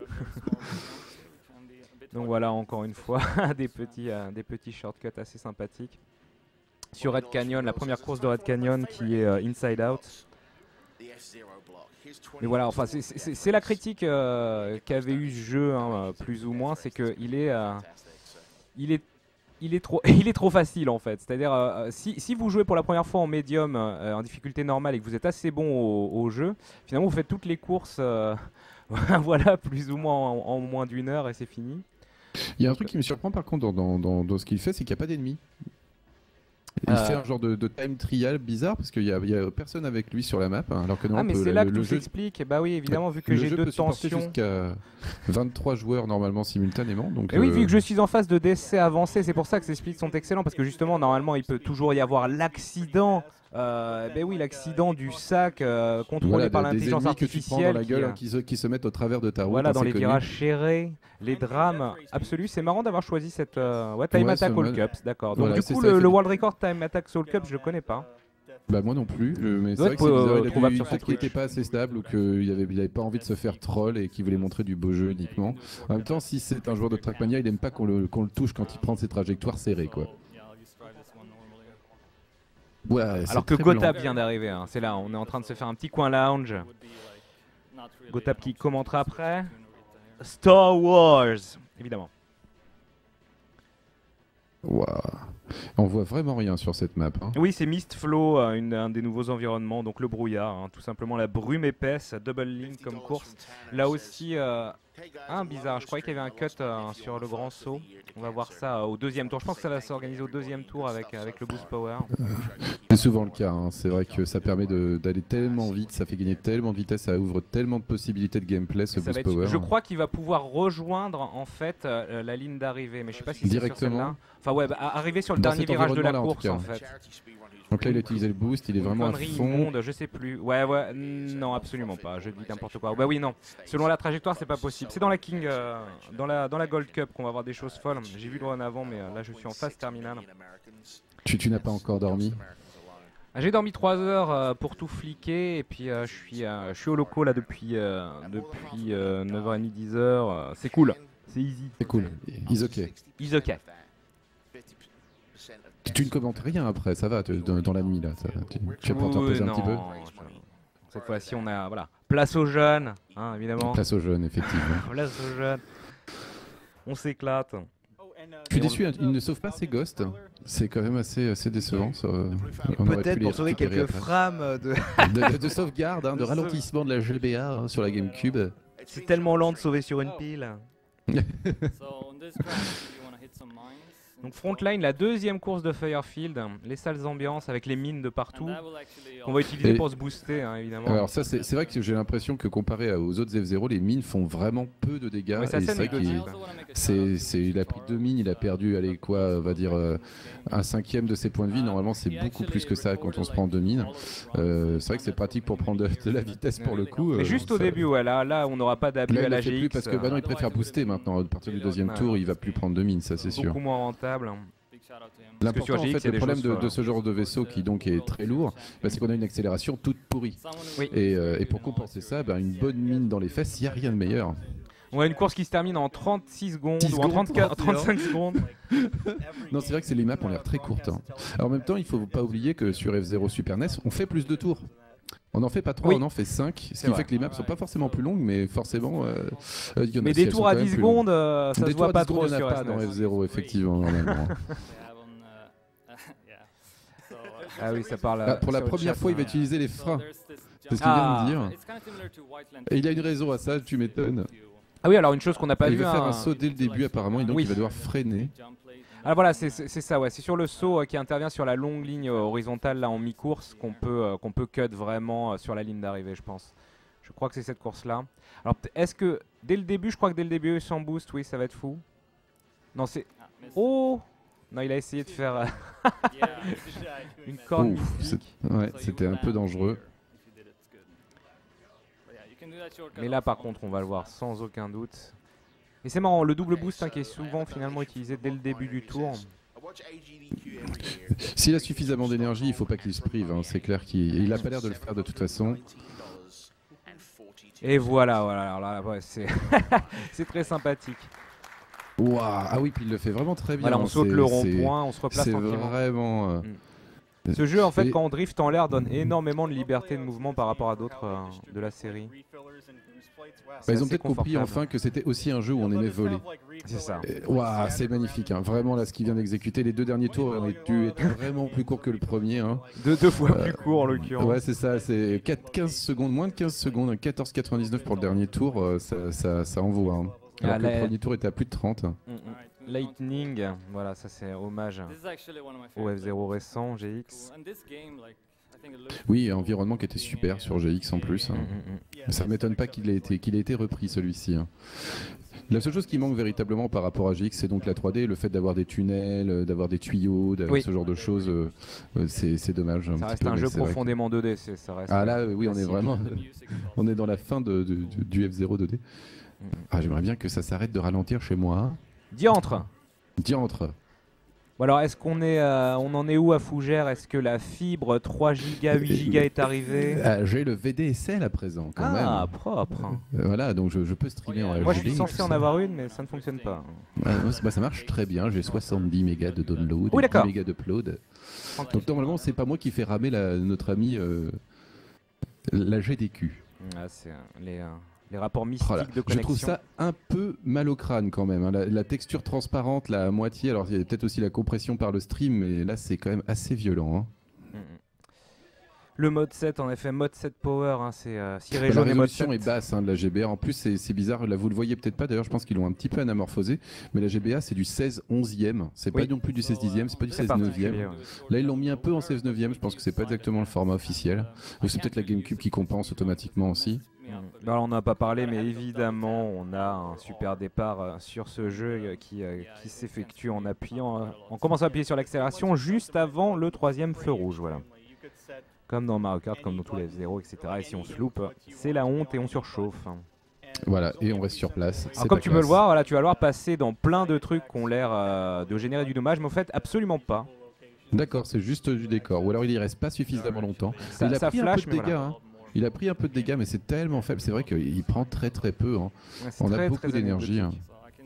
Donc voilà, encore une fois, des petits, euh, des petits shortcuts assez sympathiques. Sur Red Canyon, la première course de Red Canyon qui est euh, Inside Out. Mais voilà, enfin, c'est- c'est c'est la critique euh, qu'avait eu ce jeu, hein, euh, plus ou moins, c'est qu'il est, euh, il est, il est trop, il est trop facile en fait. C'est-à-dire, euh, si, si vous jouez pour la première fois en médium, euh, en difficulté normale, et que vous êtes assez bon au, au jeu, finalement vous faites toutes les courses, euh, voilà, plus ou moins en, en moins d'une heure et c'est fini. Il y a un truc qui me surprend par contre dans, dans, dans- dans ce qu'il fait, c'est qu'il n'y a pas d'ennemis. Il Euh. fait un genre de, de time trial bizarre parce qu'il n'y a, il y a personne avec lui sur la map, hein, alors que Ah non, mais peut- c'est là le, que le tout jeu, s'explique. Et bah oui, évidemment, vu que le j'ai jeu deux peut supporter tensions. jusqu'à vingt-trois joueurs normalement simultanément. Donc, Et oui, euh, vu que je suis en phase de décès avancé, c'est pour ça que ces splits sont excellents, parce que justement, normalement, il peut toujours y avoir l'accident. Euh, ben oui, l'accident du sac euh, contrôlé voilà, par des- des l'intelligence ennemis que tu prends dans artificielle. la qui, gueule, euh, hein, qui, se, qui se mettent au travers de ta route. voilà, hein, dans c'est les connu. virages serrés, les drames absolus. C'est marrant d'avoir choisi cette euh, ouais, Time Ouais, Attack ce All mode- Cups, d'accord. Donc Voilà, du c'est coup, ça, le, il fait le du- World Record Time Attack Soul Cup, je connais pas. Bah moi non plus, euh, mais c'est Doit vrai être que c'est pour- bizarre. euh, Il a trouvable dû- sur peut-être son qu'il n'était Twitch. pas assez stable ou qu'il avait, il avait pas envie de se faire troll et qu'il voulait montrer du beau jeu uniquement. En même temps, si c'est un joueur de Trackmania, il aime pas qu'on le, qu'on le touche quand il prend ses trajectoires serrées, quoi. Ouais, c'est Alors que très Gotha blanc. vient d'arriver, hein. C'est là, on est en train de se faire un petit coin lounge. Gotap qui commentera après. Star Wars, évidemment. Waouh. On voit vraiment rien sur cette map. Hein. Oui, c'est Mistflow, euh, une- un des nouveaux environnements, donc le brouillard, hein, tout simplement la brume épaisse, double link comme course. Là aussi, euh, ah, bizarre, je croyais qu'il y avait un cut euh, sur le grand saut. On va voir ça euh, au deuxième tour. Je pense que ça va s'organiser au deuxième tour avec, avec le boost power. C'est souvent le cas. Hein. C'est vrai que ça permet de- d'aller tellement vite, ça fait gagner tellement de vitesse, ça ouvre tellement de possibilités de gameplay ce Ça va boost être- power. je crois qu'il va pouvoir rejoindre en fait euh, la ligne d'arrivée, mais je sais pas si c'est sur Directement. celle-là. Enfin ouais, bah, arriver sur le Dans dernier cet virage de la environnement-là, en tout course cas. en fait. Donc là, il a utilisé le boost, il est Une vraiment à connerie fond. immonde, je sais plus. Ouais, ouais, non, absolument pas. Je dis n'importe quoi. Bah oui, non. Selon la trajectoire, c'est pas possible. C'est dans la King, euh, dans la dans la Gold Cup qu'on va voir des choses folles. J'ai vu le run avant, mais euh, là, je suis en phase terminale. Tu, tu n'as pas encore dormi? Ah, j'ai dormi trois heures euh, pour tout fliquer et puis euh, je suis euh, je suis au loco là depuis euh, depuis euh, neuf heures trente, dix heures. euh, c'est cool. C'est easy. C'est cool. He's ok. Is ok. Tu, tu ne commentes rien après, ça va, tu- dans, dans la nuit là. Ça, tu, tu vas pouvoir te Oui, reposer un non, petit peu. je- Cette fois-ci, on a voilà, place aux jeunes, hein, évidemment. Place aux jeunes, effectivement. Place aux jeunes. On s'éclate. Je suis déçu, hein, il ne sauve pas ses ghosts. C'est quand même assez, assez décevant. Ça. On aurait pu Peut-être les pour sauver récupérer quelques après. frames de... de, de- de sauvegarde, hein, de De ralentissement de la G B A hein, sur la GameCube. C'est tellement lent de sauver sur une pile. Donc Frontline, la deuxième course de Firefield, les salles ambiances avec les mines de partout, qu'on va utiliser Et- pour se booster, hein, évidemment. Alors ça, c'est c'est vrai que j'ai l'impression que comparé à- aux autres F zéro, les mines font vraiment peu de dégâts. Ouais, c'est et assez c'est vrai qu'il anecdotique. c'est- c'est- il a pris deux mines, il a perdu, allez quoi, on va dire euh, un cinquième de ses points de vie. Normalement, c'est beaucoup plus que ça quand on se prend deux mines. Euh, c'est vrai que c'est pratique pour prendre de, de la vitesse pour le coup. Mais euh, juste au ça- début, ouais, là, là on n'aura pas d'abus Là, à il la ne fait G X. plus parce que bah non, il préfère booster maintenant. À partir du deuxième Ouais. tour, il va plus prendre deux mines, ça c'est sûr. Beaucoup moins rentable. L'important sur en G X, fait, il y a le des problème choses de, folles. de ce genre de vaisseau qui donc est très lourd, bah, c'est qu'on a une accélération toute pourrie. Oui. Et, euh, et pour compenser ça, bah, une bonne mine dans les fesses, il n'y a rien de meilleur. On a une course qui se termine en trente-six secondes dix ou en secondes, trente-quatre, trente-cinq secondes. Non, c'est vrai que c'est- les maps ont l'air très courtes. Hein. Alors, en même temps, il ne faut pas oublier que sur F zéro Super N E S, on fait plus de tours. On n'en fait pas trois, Oui. on en fait cinq, ce C'est qui vrai. fait que les maps sont pas forcément plus longues, mais forcément, euh, euh, il y en a Mais si des elles sont tours à quand même dix plus longues. secondes, euh, ça Des se tours voit à pas dix secondes, trop il n'y en sur a pas S dans N E S. F zéro, effectivement, normalement. Ah oui, ça parle. Ah, pour la sur le première chat, fois, il va hein. utiliser les freins. C'est ce qu'il Ah. vient de dire. Et il a une raison à ça, tu m'étonnes. Ah oui, alors une chose qu'on n'a pas Il vu. va faire hein. un saut dès le début apparemment, et donc Oui. il va devoir freiner. Ah voilà, c'est c'est- c'est ça, ouais. C'est sur le saut euh, qui intervient sur la longue ligne euh, horizontale là en mi-course qu'on peut euh, qu'on peut cut vraiment euh, sur la ligne d'arrivée, je pense. Je crois que c'est cette course-là. Alors peut- est-ce que dès le début, je crois que dès le début sans boost, oui, ça va être fou. Non, c'est oh non, il a essayé de faire euh, une corne Ouf, mystique. c'est- ouais, c'était un peu dangereux. Mais là, par contre, on va le voir sans aucun doute. Et c'est marrant, le double boost hein, qui est souvent finalement utilisé dès le début du tour. S'il a suffisamment d'énergie, il faut pas qu'il se prive. Hein. C'est clair qu'il il a pas l'air de le faire de toute façon. Et voilà, voilà, alors là, ouais, c'est c'est très sympathique. Waouh, ah oui, puis il le fait vraiment très bien. Voilà, on hein. saute C'est- le c'est- rond-point, on se replace C'est tranquillement. vraiment. euh, Ce jeu, en fait, Et- quand on drift en l'air, donne énormément de liberté de mouvement par rapport à d'autres euh, de la série. Bah, ils ont assez peut-être compris confortable. enfin que c'était aussi un jeu où on aimait voler. C'est ça. Et- Waouh, c'est magnifique. Hein. Vraiment, là, ce qu'il vient d'exécuter, les deux derniers tours ont dû être vraiment plus courts que le premier. Hein. Deux, deux fois Euh, plus court en l'occurrence. Ouais, c'est ça. C'est quatre- quinze secondes, moins de quinze secondes, quatorze quatre-vingt-dix-neuf pour le dernier tour. euh, Ça, ça, ça envoie. Hein. Alors Ah, que là- le premier tour était à plus de trente. Mm, mm. Lightning, voilà, ça c'est hommage au F zéro récent, G X. Oui, environnement qui était super sur G X en plus. Mm, Hein. mm, mm. Ça ne m'étonne pas qu'il ait été, qu'il ait été repris celui-ci. Hein. La seule chose qui manque véritablement par rapport à G X, c'est donc la trois D, le fait d'avoir des tunnels, euh, d'avoir des tuyaux, d'avoir Oui. ce genre de choses. euh, euh, c'est c'est dommage. Ça petit reste peu, un mais jeu c'est vrai que- profondément deux D, c'est- ça reste. Ah là, euh, oui, on est classique. vraiment. On est dans la fin de, de- de- du F zéro deux D. Mm. Ah, j'aimerais bien que ça s'arrête de ralentir chez moi. Diantre. Diantre. Bon alors, est-ce qu'on est, euh, on en est où à Fougères? Est-ce que la fibre trois gigas, huit gigas est arrivée? Ah, j'ai le V D S L à présent, quand Ah, même. propre. Euh, Voilà, donc je, je peux streamer en Moi, je H D, suis censé tout en ça. avoir une, mais ça ne fonctionne pas. Ah, moi, c- bah, ça marche très bien, j'ai soixante-dix mégas de download Oui, et d'accord. dix mégas d'upload. Tranquille. Donc normalement, c'est pas moi qui fais ramer la- notre ami euh, la G D Q. Ah, c'est euh, les, euh, les rapports mystiques Voilà. de Je connexion. trouve ça un peu mal au crâne quand même, hein. La, la texture transparente, là, à moitié. Alors, il y a peut-être aussi la compression par le stream, mais là, c'est quand même assez violent, hein. Mm, mm. Le mode sept, en effet, mode sept power, hein, c'est euh, ciré Bah, la jaune et mode résolution sept. est basse, hein, de la G B A. En plus, c'est c'est bizarre. Là, vous le voyez peut-être pas. D'ailleurs, je pense qu'ils l'ont un petit peu anamorphosé. Mais la G B A, c'est du seize onzième. C'est Oui. pas non plus du seize dixième. C'est pas du Très seize neuvième. particulier, ouais. Là, ils l'ont mis un peu en seize neuvième. Je pense que c'est pas exactement le format officiel. Ou c'est peut-être la GameCube qui compense automatiquement aussi. Mm. Alors, on n'en a pas parlé, mais évidemment, on a un super départ euh, sur ce jeu euh, qui, euh, qui s'effectue en appuyant, euh, en commençant à appuyer sur l'accélération juste avant le troisième feu rouge, voilà. Comme dans Mario Kart, comme dans tous les F zéro, et cetera. Et si on se loupe, c'est la honte et on surchauffe. Voilà, et on reste sur place. Alors C'est comme la tu peux le classe. voir, voilà, tu vas le voir passer dans plein de trucs qui ont l'air euh, de générer du dommage, mais en fait absolument pas. D'accord, c'est juste du décor. Ou alors il y reste pas suffisamment longtemps. Ça, il a ça pris flash, un peu de mais dégâts. voilà. Hein. Il a pris un peu de dégâts, mais c'est tellement faible. C'est vrai qu'il prend très très peu, hein. Ouais, c'est On a très, beaucoup très d'énergie, hein. anecdotique.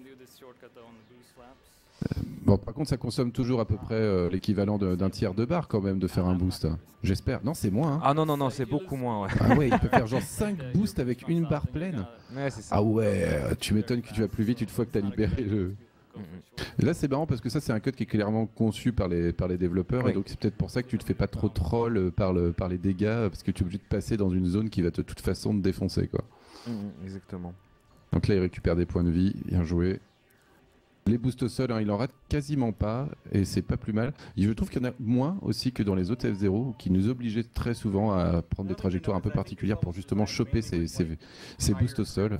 Bon, par contre, ça consomme toujours à peu près euh, l'équivalent de- d'un tiers de barre quand même de faire un boost, hein. J'espère. Non, c'est moins, hein. Ah non, non, non, c'est beaucoup moins, ouais. Ah ouais, il peut faire genre cinq boosts avec une barre pleine. Ouais, c'est ça. Ah ouais, euh, tu m'étonnes que tu vas plus vite une fois que tu as libéré le... Mm, mm. Et là, c'est marrant parce que ça, c'est un code qui est clairement conçu par les, par les développeurs. Oui. Et donc, c'est peut-être pour ça que tu te fais pas trop troll euh, par, le, par les dégâts, euh, parce que tu es obligé de passer dans une zone qui va de toute façon te défoncer, quoi. Mm, mm, exactement. Donc là, il récupère des points de vie. Bien joué. Les boosts au sol, hein, il en rate quasiment pas, et c'est pas plus mal. Et je trouve qu'il y en a moins aussi que dans les autres F zéro, qui nous obligeaient très souvent à prendre des trajectoires un peu particulières pour justement choper ces, ces, ces boosts au sol.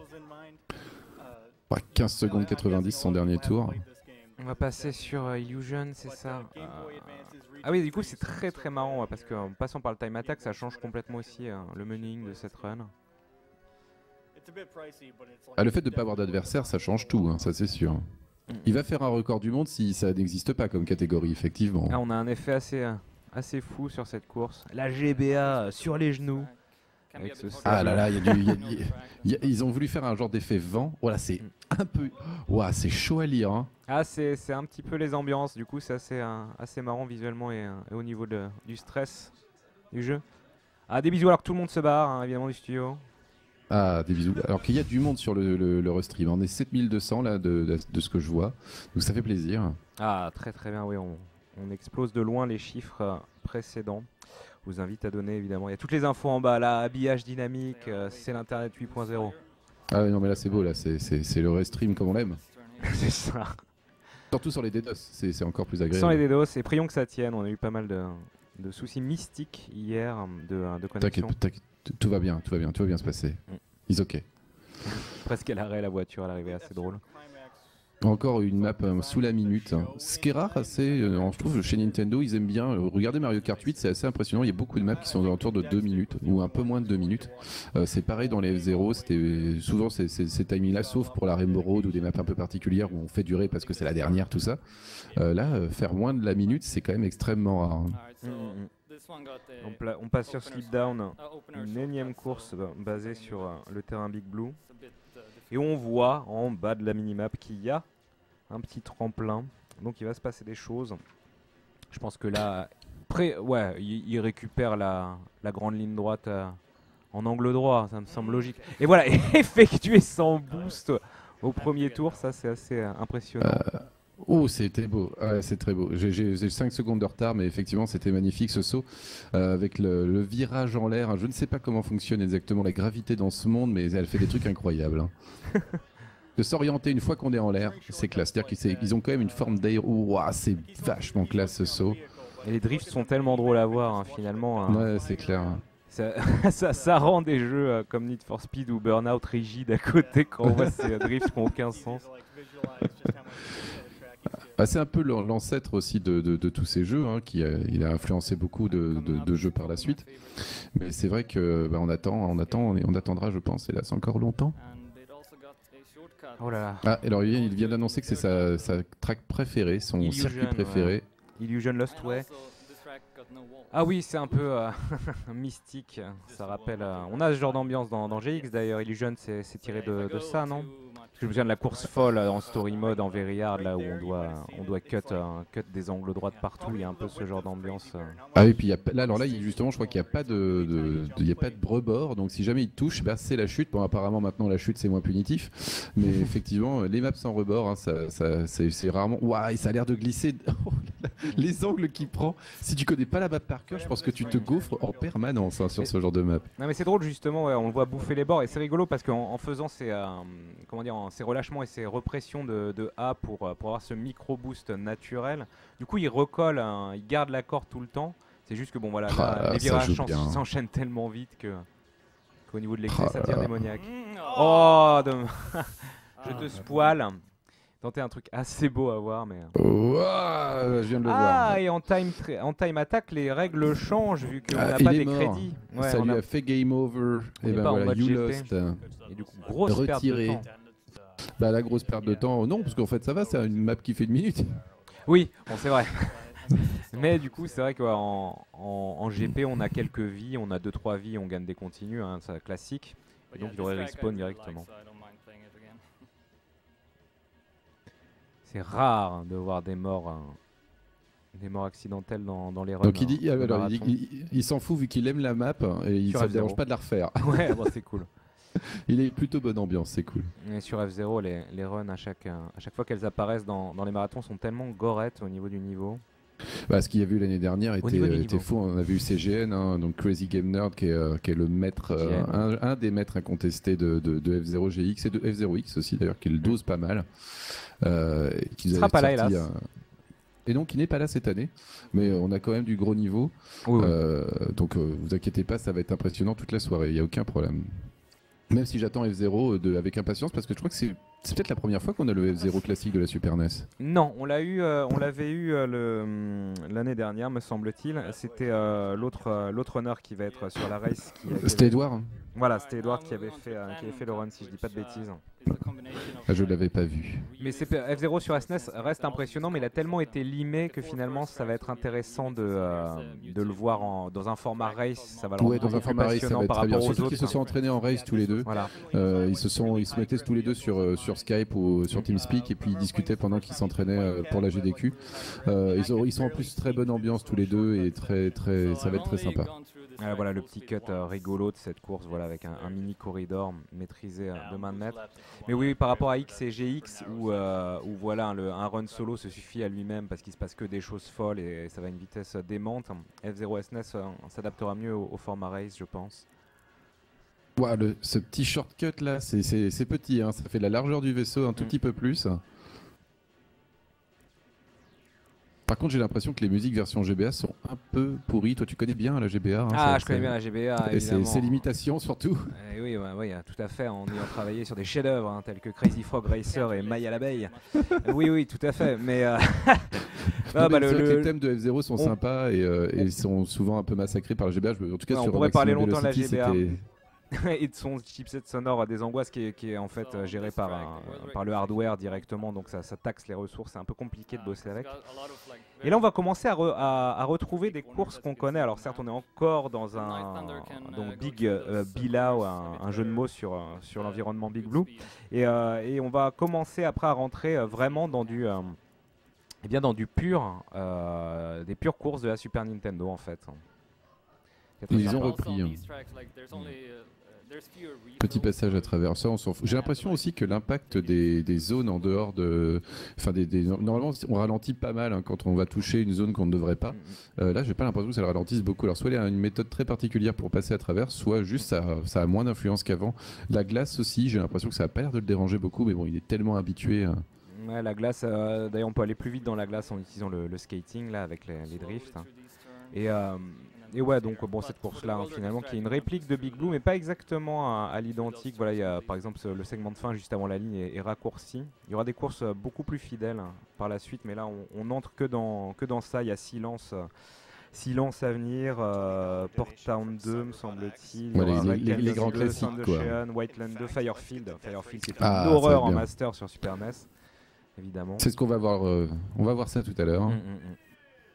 Ouais, quinze secondes quatre-vingt-dix son dernier tour. On va passer sur euh, Illusion, c'est ça. Euh, Ah oui, du coup, c'est très très marrant ouais, parce qu'en passant par le time attack, ça change complètement aussi euh, le menuing de cette run. Ah, le fait de ne pas avoir d'adversaire, ça change tout, hein, ça c'est sûr. Il va faire un record du monde si ça n'existe pas comme catégorie, effectivement. Ah, on a un effet assez, euh, assez fou sur cette course. La G B A euh, sur les genoux. Avec ce Ah là sable. là, il y a du- il y a- il y a- il y a- ils ont voulu faire un genre d'effet vent. Voilà, c'est un peu. Ouah, c'est chaud à lire, hein. Ah, c'est c'est un petit peu les ambiances, du coup, c'est assez, euh, assez marrant visuellement et, euh, et au niveau de, du stress du jeu. Ah, des bisous alors que tout le monde se barre, hein, évidemment, du studio. Ah, des bisous. Alors qu'il y a du monde sur le, le, le restream. On est sept mille deux cents là de, de, de ce que je vois. Donc ça fait plaisir. Ah, très très bien, oui, on, on explose de loin les chiffres euh, précédents. Je vous invite à donner, évidemment. Il y a toutes les infos en bas, là, habillage dynamique, euh, c'est l'Internet huit point zéro. Ah ouais, non, mais là c'est beau, là. C'est- C'est c'est le restream comme on l'aime. C'est ça. Surtout sur les DDoS, c'est c'est encore plus agréable. Sans les DDoS, et prions que ça tienne. On a eu pas mal de, de soucis mystiques hier de, de connexion. T'inquiète, t'inquiète, tout va bien, tout va bien, tout va bien se passer. Mm. Ils ok. Presque à l'arrêt, la voiture à l'arrivée, assez drôle. Encore une map euh, sous la minute. Ce qui est rare, c'est, euh, je trouve, chez Nintendo, ils aiment bien. euh, regardez Mario Kart huit, c'est assez impressionnant. Il y a beaucoup de maps qui sont autour de deux minutes ou un peu moins de deux minutes. Euh, c'est pareil dans les F zéro. C'était souvent ces, ces, ces timings-là, sauf pour la Rainbow Road ou des maps un peu particulières où on fait durer parce que c'est la dernière, tout ça. Euh, là, euh, faire moins de la minute, c'est quand même extrêmement rare, hein. Mm, mm. On, pla- on passe sur Slip Down, une énième course bah, basée sur euh, le terrain Big Blue. Et on voit en bas de la minimap qu'il y a un petit tremplin. Donc il va se passer des choses. Je pense que là, près, ouais, il, il récupère la, la grande ligne droite euh, en angle droit, ça me semble logique. Et voilà, effectuer sans boost au premier tour, ça c'est assez euh, impressionnant. Oh, c'était beau, ouais, c'est très beau. J'ai- J'ai j'ai cinq secondes de retard, mais effectivement, c'était magnifique ce saut euh, avec le, le virage en l'air. Je ne sais pas comment fonctionne exactement la gravité dans ce monde, mais elle fait des trucs incroyables, hein. De s'orienter une fois qu'on est en l'air, c'est classe. C'est-à-dire qu'ils c'est- ils ont quand même une forme d'air. Ouah, c'est vachement classe ce saut. Et les drifts sont tellement drôles à voir hein, finalement. hein. Ouais, c'est clair. Ça, ça, ça rend des jeux euh, comme Need for Speed ou Burnout rigides à côté quand on voit ces euh, drifts qui n'ont aucun sens. Bah, c'est un peu l'an- l'ancêtre aussi de, de- de tous ces jeux, hein, qui a, il a influencé beaucoup de, de- de jeux par la suite. Mais c'est vrai que bah, on attend, on attend, et on attendra, je pense, hélas, encore longtemps. Oh là là. Ah, alors il vient, il vient d'annoncer que c'est sa, sa track préférée, son Illusion, circuit préféré. ouais. Illusion Lost Way. Ah oui, c'est un peu euh, mystique. Ça rappelle. euh, on a ce genre d'ambiance dans, dans G X d'ailleurs. Illusion, c'est c'est tiré de, de ça, non? Je me souviens de la course folle euh, en story mode en very hard là où on doit, on doit cut, euh, cut des angles droits de partout. Il y a un peu ce genre d'ambiance. euh. Ah oui, puis il y a, pas- là, alors là, il- justement, je crois qu'il n'y a pas de, de, de- il y a pas de rebord, donc si jamais il te touche, bah, c'est la chute. Bon, apparemment maintenant la chute c'est moins punitif, mais effectivement, les maps sans rebord, hein, ça, ça- c'est c'est rarement. Waouh, et ça a l'air de glisser. Oh là là, les angles qu'il prend. Si tu connais pas la map par cœur, je pense que tu te gaufres en permanence hein, sur ce genre de map. Non mais c'est drôle justement, ouais, on le voit bouffer les bords et c'est rigolo parce qu'en en faisant ces, euh, comment dire, en- ces relâchements et ces repressions de, de A pour, euh, pour avoir ce micro boost naturel, du coup il recolle, hein, il garde la corde tout le temps. C'est juste que bon voilà, Ah là, là, les ça virages joue s'en- bien. s'enchaînent tellement vite que qu'au niveau de l'excès Ah ça là devient là. démoniaque. Oh, de... je te spoil. Tenter un truc assez beau à voir mais. Ouah, je viens de le Ah voir. et en time, tra- en time attack les règles changent vu qu'on Ah, n'a il pas est des mort. crédits. Ouais, Ça on lui a- a fait game over. on Et n'est ben pas en voilà, mode you G P. lost. Et du coup grosse perte de Retiré. temps. Bah la grosse perte de temps, non, parce qu'en fait ça va, c'est une map qui fait une minute. Oui, bon, c'est vrai. Mais du coup, c'est vrai qu'en en, en G P, on a quelques vies, on a deux trois vies, on gagne des continues, hein, c'est classique. Et donc il aurait respawn directement. C'est rare hein, de voir des morts, hein, des morts accidentelles dans, dans les runs. Donc il dit, hein, de alors, il, dit- marathon. il- il s'en fout vu qu'il aime la map et il Sur ne F zéro. dérange pas de la refaire. Ouais, bon, c'est cool. Il est plutôt bonne ambiance, c'est cool. Et sur F zéro, les, les runs à chaque, euh, à chaque fois qu'elles apparaissent dans, dans les marathons sont tellement gorettes au niveau du niveau. Bah, ce qu'il y a vu l'année dernière était, niveau du était niveau. fou. On a vu C G N, hein, donc Crazy Game Nerd, qui est, euh, qui est le maître, euh, G N. un, un des maîtres incontestés de, de, de F zéro G X et de F zéro X aussi, d'ailleurs, qui le dose pas mal. Euh, et qui Il nous sera avait pas là, sorti, hélas. euh, Et donc, il n'est pas là cette année, mais euh, on a quand même du gros niveau. Oui, oui. Euh, donc, euh, vous inquiétez pas, ça va être impressionnant toute la soirée, il n'y a aucun problème. Même si j'attends F zéro de, avec impatience, parce que je crois que c'est c'est peut-être la première fois qu'on a le F zéro classique de la Super N E S. Non, on l'a eu, euh, on l'avait eu euh, le, hum, l'année dernière, me semble-t-il. C'était euh, l'autre, euh, l'autre honneur qui va être sur la race. Qui, qui C'était avait- Edouard, hein. Voilà, c'était Edward qui avait fait, euh, qui avait fait le run, si je dis pas de bêtises. Ah, je l'avais pas vu. Mais c'est- F zéro sur S N E S reste impressionnant, mais il a tellement été limé que finalement, ça va être intéressant de, euh, de le voir en- dans un format race. Ça va le rendre Ouais, dans un beaucoup plus format race, ça passionnant va être par très bien. rapport aux Surtout qu'ils autres. se sont entraînés en race tous les deux. Voilà. Euh, ils se sont, ils se mettaient tous les deux sur euh, sur Skype ou sur TeamSpeak et puis ils discutaient pendant qu'ils s'entraînaient euh, pour la G D Q. Euh, ils, ont- ils sont en plus très bonne ambiance tous les deux et très très, ça va être très sympa. Euh, voilà le petit cut euh, rigolo de cette course, voilà avec un, un mini corridor maîtrisé euh, de main de maître. Mais oui, par rapport à X et G X où, euh, où voilà le, un run solo se suffit à lui-même parce qu'il se passe que des choses folles et, ça va à une vitesse euh, démente. F zéro S N E S euh, s'adaptera mieux au, au format race, je pense. Ouah, le- ce petit shortcut là, c'est- c'est c'est petit, hein, ça fait la largeur du vaisseau un tout Mm. petit peu plus. Par contre, j'ai l'impression que les musiques version G B A sont un peu pourries. Toi, tu connais bien la G B A, hein, Ah, ça- je connais ça- bien la G B A, Et ses, évidemment. ses limitations surtout. Eh oui, ouais, ouais, tout à fait, en ayant travaillé sur des chefs-d'œuvre hein, tels que Crazy Frog Racer et Maya l'abeille. oui, oui, tout à fait. Mais euh, Non, ah, bah, mais le- c'est vrai que le- les thèmes de F zéro sont on- sympas et, euh, et sont souvent un peu massacrés par la G B A. Je- En tout cas, Ouais, on sur pourrait parler Maximum longtemps de la Velocity, G B A. c'était- et de son chipset sonore des angoisses qui est, qui est en fait euh, géré par, un- par le hardware directement, donc ça, ça taxe les ressources, c'est un peu compliqué de bosser avec. Et là on va commencer à, re- à- à retrouver des courses qu'on connaît, alors certes on est encore dans un donc Big euh, Bilao, un, un jeu de mots sur, euh, sur l'environnement Big Blue, et, euh, et on va commencer après à rentrer euh, vraiment dans du, euh, eh bien dans du pur, euh, des pures courses de la Super Nintendo en fait. C'est très Ils sympa. ont repris. hein. Petit passage à travers ça, on s'en fout. J'ai l'impression aussi que l'impact des, des zones en dehors de. Enfin, des, des- normalement, on ralentit pas mal hein, quand on va toucher une zone qu'on ne devrait pas. Euh, là, j'ai pas l'impression que ça le ralentisse beaucoup. Alors, soit il y a une méthode très particulière pour passer à travers, soit juste ça, ça a moins d'influence qu'avant. La glace aussi, j'ai l'impression que ça a pas l'air de le déranger beaucoup, mais bon, il est tellement habitué. hein. Ouais, la glace, euh, d'ailleurs on peut aller plus vite dans la glace en utilisant le, le skating là avec les, les drifts. hein. Et, euh, et ouais, donc bon, cette course là finalement qui est une réplique de Big Blue mais pas exactement à, à l'identique. Voilà, il y a par exemple ce- le segment de fin juste avant la ligne est, est raccourci. Il y aura des courses euh, beaucoup plus fidèles hein, par la suite, mais là on, on entre que dans, que dans ça. Il y a Silence. euh, Silence à venir, euh, Port Town deux me semble-t-il, Ouais, il y aura les- Red les- les Candle grands deux, classiques, Sound of quoi. Cheyenne, Whiteland deux, Firefield. Firefield qui est Ah, une ça horreur va en bien. master sur Super N E S, évidemment. C'est ce qu'on va voir. euh, on va voir ça tout à l'heure. hein. Mm, mm, mm.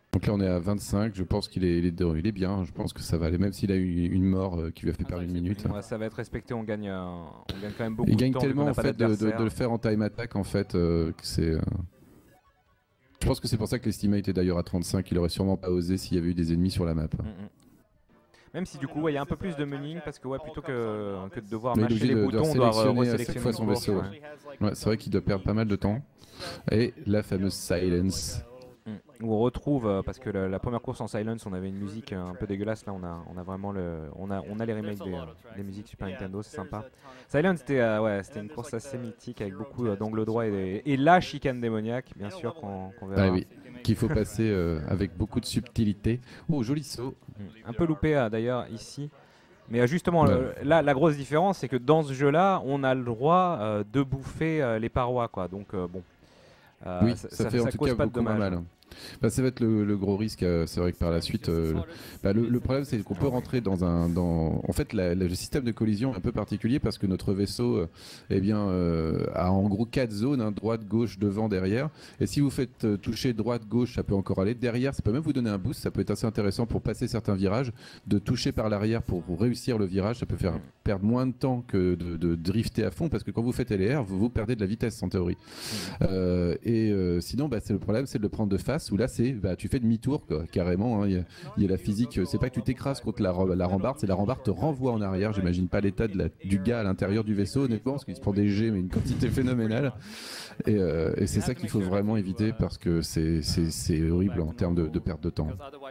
Donc là on est à vingt-cinq, je pense qu'il est, il est, il est bien, je pense que ça va aller, même s'il a eu une mort euh, qui lui a fait perdre une minute. Ouais, ça va être respecté, on gagne, euh, on gagne quand même beaucoup Il de gagne temps. tellement en fait de, de, de le faire en time attack en fait euh, que c'est... Euh... Je pense que c'est pour ça que l'estimate est d'ailleurs à trente-cinq, il aurait sûrement pas osé s'il y avait eu des ennemis sur la map. Mm-hmm. Même si du coup il ouais, y a un peu plus de munning parce que ouais, plutôt que, que de devoir Mais mâcher les de, boutons, de on doit sélectionner à resélectionner chaque fois son vaisseau. Ouais, ouais c'est vrai qu'il doit perdre pas mal de temps. Et la fameuse silence. Mm. Où on retrouve, euh, parce que la, la première course en silence on avait une musique un peu dégueulasse, là on a, on a vraiment le, on a, on a les remakes des, des musiques Super Nintendo, c'est sympa. Silence c'était euh, ouais, c'était une course assez mythique avec beaucoup euh, d'angles droits et, et la chicane démoniaque bien sûr qu'on qu'on verra. Ah oui, qu'il faut passer euh, avec beaucoup de subtilité. Oh joli saut. Mm. Un peu loupé euh, d'ailleurs ici. Mais euh, justement, Ouais. euh, là, la grosse différence, c'est que dans ce jeu-là, on a le droit euh, de bouffer euh, les parois, quoi. Donc, euh, bon, euh, oui, ça, ça, ça fait ça en tout cause cas pas de beaucoup moins dommages. mal. Bah, ça va être le, le gros risque. euh, c'est vrai que par la suite, euh, bah, le, le problème c'est qu'on peut rentrer dans un, dans, en fait, la- la- le système de collision est un peu particulier parce que notre vaisseau, euh, eh bien, euh, a en gros quatre zones, hein, droite, gauche, devant, derrière. Et si vous faites euh, toucher droite, gauche, ça peut encore aller. Derrière, ça peut même vous donner un boost. Ça peut être assez intéressant pour passer certains virages. De toucher par l'arrière pour réussir le virage, ça peut faire Mm. perdre moins de temps que de, de drifter à fond parce que quand vous faites L R, vous, vous perdez de la vitesse en théorie. Mm. Euh, et euh, sinon, bah, c'est le problème, c'est de le prendre de face. Où là, c'est bah, tu fais demi-tour quoi, carrément. Il hein, y, y a la physique. C'est pas que tu t'écrases contre la, la rambarde, c'est la rambarde te renvoie en arrière. J'imagine pas l'état de la, du gars à l'intérieur du vaisseau, honnêtement, parce qu'il se prend des jets, mais une quantité phénoménale. Et, euh, et c'est ça qu'il faut vraiment éviter parce que c'est, c'est, c'est horrible en termes de, de perte de temps.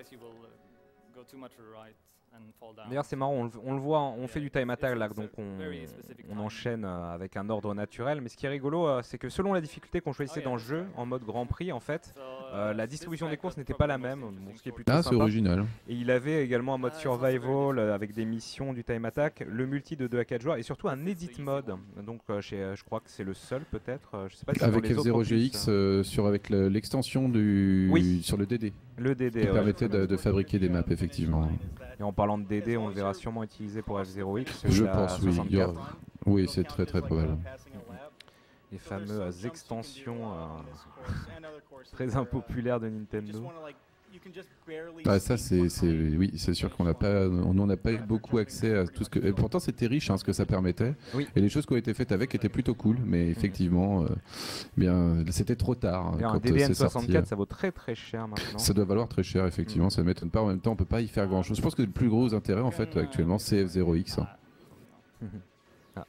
D'ailleurs, c'est marrant, on le, on le voit, on fait du time attack là, donc on, on enchaîne euh, avec un ordre naturel. Mais ce qui est rigolo, euh, c'est que selon la difficulté qu'on choisissait dans le jeu, en mode Grand Prix, en fait, euh, la distribution des courses n'était pas la même, bon, ce qui est plutôt Ah, c'est sympa. original. Et il avait également un mode survival euh, avec des missions du time attack, le multi de deux à quatre joueurs et surtout un edit mode. Donc, euh, chez, euh, je crois que c'est le seul peut-être. euh, je sais pas si Avec dans les F zéro autres G X, opus, euh, sur, avec le- l'extension du, Oui. sur le D D. le D D. Qui ouais. permettait de, de fabriquer des maps, effectivement. Et en parlant de D D, on le verra sûrement utilisé pour F zéro X. Je la pense, oui. Il y aura- soixante-quatre. Oui, c'est très très probable. Les fameuses extensions euh, très impopulaires de Nintendo. Ah, ça, c'est, c'est, oui, c'est sûr qu'on n'a pas, on n'en a pas eu beaucoup accès à tout ce que. Et pourtant, c'était riche, hein, ce que ça permettait. Oui. Et les choses qui ont été faites avec étaient plutôt cool, mais effectivement, euh, bien, c'était trop tard. Hein, Et un quand D D euh, N c'est sorti. soixante-quatre, ça vaut très très cher maintenant. Ça doit valoir très cher, effectivement. Mm. Ça ne m'étonne pas. En même temps, on peut pas y faire grand chose. Je pense que le plus gros intérêt, en fait, actuellement, c'est F zéro X. Hein. Ah.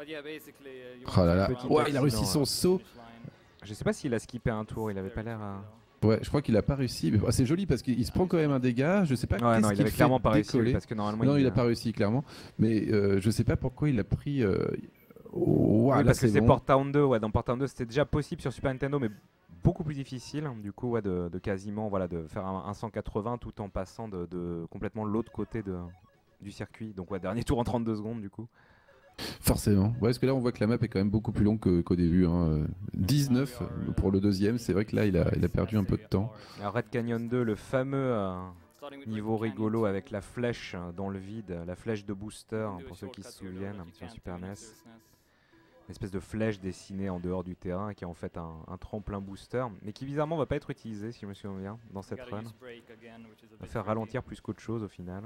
Oh là là. Petit Ouais, il a réussi accident, son saut. Je sais pas s'il a skippé un tour, il avait pas l'air. à- Ouais, je crois qu'il a pas réussi. Mais c'est joli parce qu'il se prend quand même un dégât. Je sais pas. Ouais, qu'est-ce non, il qu'il avait fait clairement pas réussi décoller. parce que normalement. Non, il a a pas réussi clairement. Mais euh, je sais pas pourquoi il a pris. Euh... Oh, Oui, là, parce que c'est bon. Port Town deux. Ouais, dans Port Town deux, c'était déjà possible sur Super Nintendo, mais beaucoup plus difficile. Du coup, ouais, de, de quasiment voilà, de faire un, un cent quatre-vingts tout en passant de, de complètement l'autre côté de, du circuit. Donc, ouais, dernier tour en trente-deux secondes, du coup. Forcément. Ouais, parce que là, on voit que la map est quand même beaucoup plus longue que- qu'au début. Hein. dix-neuf pour le deuxième. C'est vrai que là, il a, il a perdu un peu de temps. Alors, Red Canyon deux, le fameux euh, niveau rigolo avec la flèche euh, dans le vide, la flèche de booster, hein, pour ceux qui se souviennent, sur Super N E S. Une espèce de flèche dessinée en dehors du terrain qui est en fait un, un tremplin booster, mais qui bizarrement va pas être utilisé, si je me souviens bien, dans cette run. Va faire ralentir plus qu'autre chose au final.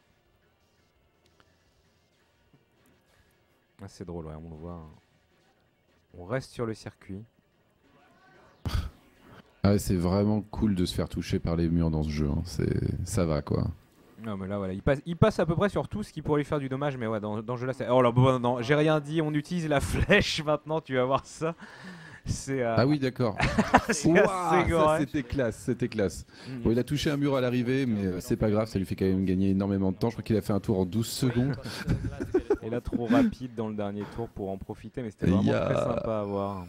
Ah, c'est drôle, ouais, on le voit. On reste sur le circuit. Ah ouais, c'est vraiment cool de se faire toucher par les murs dans ce jeu. Hein. C'est, ça va quoi. Non mais là voilà, il passe, il passe à peu près sur tout ce qui pourrait lui faire du dommage, mais ouais, dans, dans ce jeu là c'est... Oh là, bon, non, non, j'ai rien dit, on utilise la flèche maintenant, tu vas voir ça. C'est, euh... Ah oui, d'accord. c'est Ouah, assez ça, gore. c'était classe, c'était classe. Mm. Bon, il a touché un mur à l'arrivée, mais euh, c'est pas grave, ça lui fait quand même gagner énormément de temps. Je crois qu'il a fait un tour en douze secondes. Et là, trop rapide dans le dernier tour pour en profiter, mais c'était vraiment Ya. très sympa à voir.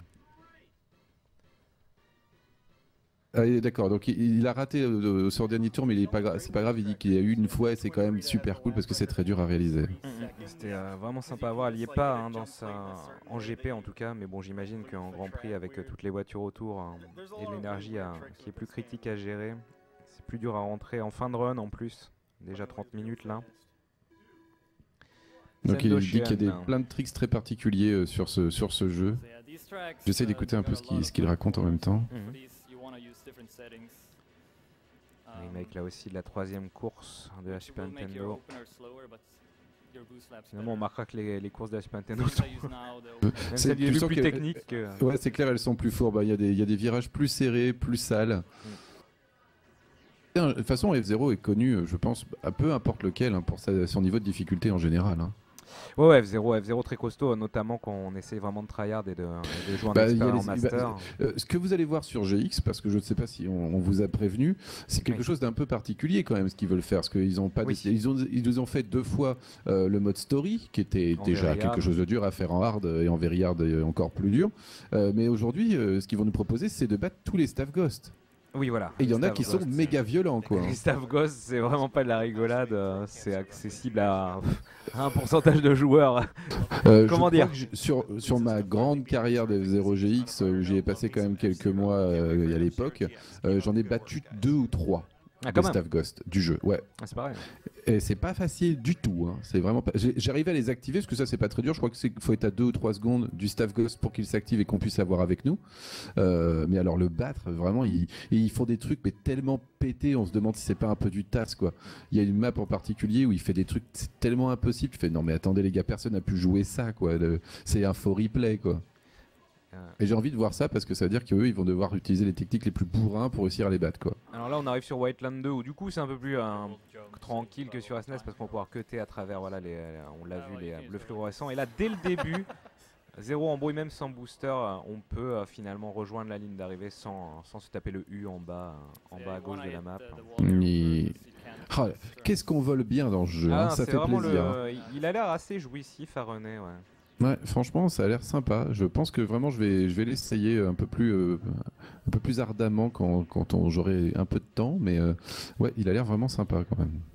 Ah, oui, d'accord, donc il, il a raté euh, sur le dernier tour, mais il est pas gra- c'est pas grave, il dit qu'il y a eu une fois et c'est quand même super cool parce que c'est très dur à réaliser. C'était euh, vraiment sympa à voir. Elle y est pas hein, dans sa... en G P en tout cas, mais bon, j'imagine qu'en Grand Prix, avec euh, toutes les voitures autour hein, et de l'énergie à- qui est plus critique à gérer, c'est plus dur à rentrer en fin de run en plus. Déjà trente minutes là. Donc il Sendo dit qu'il y a des, Sheehan, plein de tricks très particuliers euh, sur ce, sur ce jeu. J'essaie d'écouter un peu ce qu'il, ce qu'il raconte en même temps. Mhm. Remake là aussi de la troisième course de la Super Nintendo. Finalement, on remarquera que les, les courses de la Super Nintendo sont même celles les plus techniques. Que... Ouais, c'est clair, elles sont plus fourbes. Il y, y a des virages plus serrés, plus sales. Mm. De toute façon, F zéro est connu, je pense, à peu importe lequel, hein, pour sa, son niveau de difficulté en général. Hein. Ouais, ouais, F zéro, F zéro très costaud, notamment quand on essaie vraiment de tryhard et de, de jouer en bah, expert, les, en master. Bah, euh, ce que vous allez voir sur G X, parce que je ne sais pas si on, on vous a prévenu, c'est quelque oui. chose d'un peu particulier quand même ce qu'ils veulent faire, parce qu'ils ont pas, oui. des, ils ont, ils nous ont fait deux fois euh, le mode story, qui était en déjà quelque chose de dur à faire en hard et en very hard encore plus dur. Euh, mais aujourd'hui, euh, ce qu'ils vont nous proposer, c'est de battre tous les staff ghosts. Oui, voilà. Et il y en a qui sont méga violents, quoi. Les staff ghosts, c'est vraiment pas de la rigolade. C'est accessible à un pourcentage de joueurs. Euh, Comment dire sur, sur ma grande carrière de F zéro G X, où j'y ai passé quand même quelques mois euh, à l'époque, euh, j'en ai battu deux ou trois. Ah, des staff ghosts du jeu, ouais. Ah, c'est pareil. Et c'est pas facile du tout. Hein. C'est vraiment pas... J'arrivais à les activer parce que ça c'est pas très dur. Je crois qu'il faut être à deux ou trois secondes du staff ghost pour qu'il s'active et qu'on puisse avoir avec nous. Euh, mais alors le battre, vraiment, ils, ils font des trucs mais tellement pétés, on se demande si c'est pas un peu du tasse quoi. Il y a une map en particulier où il fait des trucs tellement impossibles. Tu fais non mais attendez les gars, personne n'a pu jouer ça quoi. Le... C'est un faux replay quoi. Et j'ai envie de voir ça parce que ça veut dire qu'eux ils vont devoir utiliser les techniques les plus bourrins pour réussir à les battre quoi. Alors là on arrive sur Whiteland deux où du coup c'est un peu plus euh, tranquille que sur S N E S parce qu'on va pouvoir cutter à travers, voilà, les, on l'a vu, les bleus fluorescents. Et là dès le début, zéro embrouille même sans booster, on peut euh, finalement rejoindre la ligne d'arrivée sans, sans se taper le U en bas, en bas à gauche de la map. Et... Oh, qu'est-ce qu'on vole bien dans ce jeu, ah, hein, ça fait plaisir. Le... Il a l'air assez jouissif à runner, ouais. Ouais, franchement, ça a l'air sympa. Je pense que vraiment, je vais, je vais l'essayer un peu plus, euh, un peu plus ardemment quand, quand j'aurai un peu de temps. Mais euh, ouais, il a l'air vraiment sympa quand même.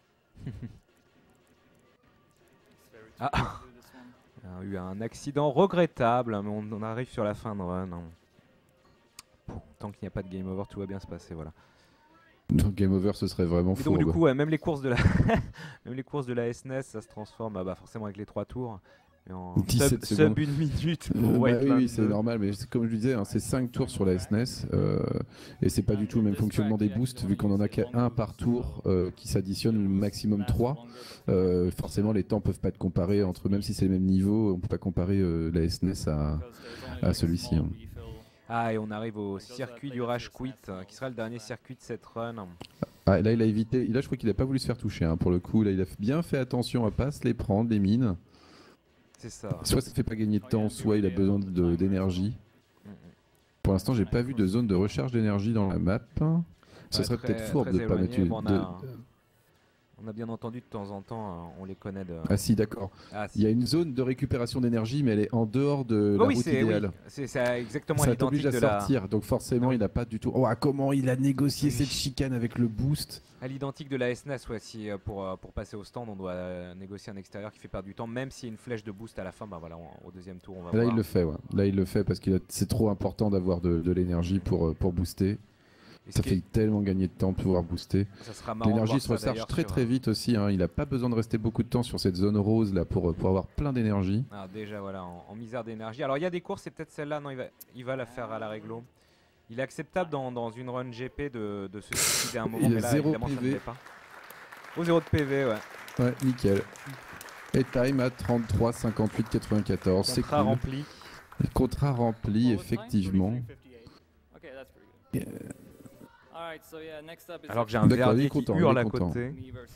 Ah, il y a eu un accident regrettable, mais on, on arrive sur la fin de run. Bon, tant qu'il n'y a pas de game over, tout va bien se passer, voilà. Donc game over, ce serait vraiment fou. Donc du coup, ouais, même les courses de la, même les courses de la S N E S, ça se transforme, ah bah forcément avec les trois tours. En sub, sub une minute pour euh, bah, oui, oui c'est normal, mais comme je le disais, hein, c'est cinq tours sur la S N E S euh, et c'est pas du tout le même fonctionnement des boosts vu qu'on en a qu'à un par tour euh, qui s'additionne le maximum trois. Euh, forcément, les temps peuvent pas être comparés entre eux, même si c'est le même niveau, on peut pas comparer euh, la S N E S à, à celui-ci. Hein. Ah, et on arrive au circuit du Rage Quit euh, qui sera le dernier circuit de cette run. Ah, là, il a évité, là, je crois qu'il a pas voulu se faire toucher hein, pour le coup. Là, il a bien fait attention à pas se les prendre, les mines. C'est ça. Soit ça ne fait pas gagner de temps, soit il a besoin d'énergie. Pour l'instant, j'ai pas vu de zone de recharge d'énergie dans la map. Ce ouais, serait peut-être fourbe de ne pas mettre une... Bon, on, a... on a bien entendu de temps en temps, on les connaît de... Ah si, d'accord. Ah, si. Il y a une zone de récupération d'énergie, mais elle est en dehors de oh, la oui, route idéale. Oui. C'est exactement ça identique t'oblige à de sortir, la... donc forcément, il n'a pas du tout... Oh, comment il a négocié cette chicane avec le boost. À l'identique de la S N E S, ouais, si, pour, pour passer au stand, on doit euh, négocier un extérieur qui fait perdre du temps, même s'il y a une flèche de boost à la fin, bah voilà, on, au deuxième tour, on va Là, voir. il le fait, ouais. Là, il le fait parce que c'est trop important d'avoir de, de l'énergie pour, pour booster. Ça fait est... tellement gagner de temps de pouvoir booster. L'énergie se recharge très très vite aussi. Hein. Il n'a pas besoin de rester beaucoup de temps sur cette zone rose là pour, pour avoir plein d'énergie. Ah, déjà, voilà, en, en misère d'énergie. Alors, il y a des courses, c'est peut-être celle-là. Non, il va, il va la faire à la réglo. Il est acceptable dans, dans une run G P de, de se suicider à un moment, il mais là, zéro évidemment, P V. ça ne fait pas. Au zéro de P V, ouais. Ouais, nickel. Et time à trente-trois cinquante-huit quatre-vingt-quatorze. C'est contrat cool. rempli. Contrat rempli, effectivement. Et, euh... Alors que j'ai un verdier qui hurle à côté.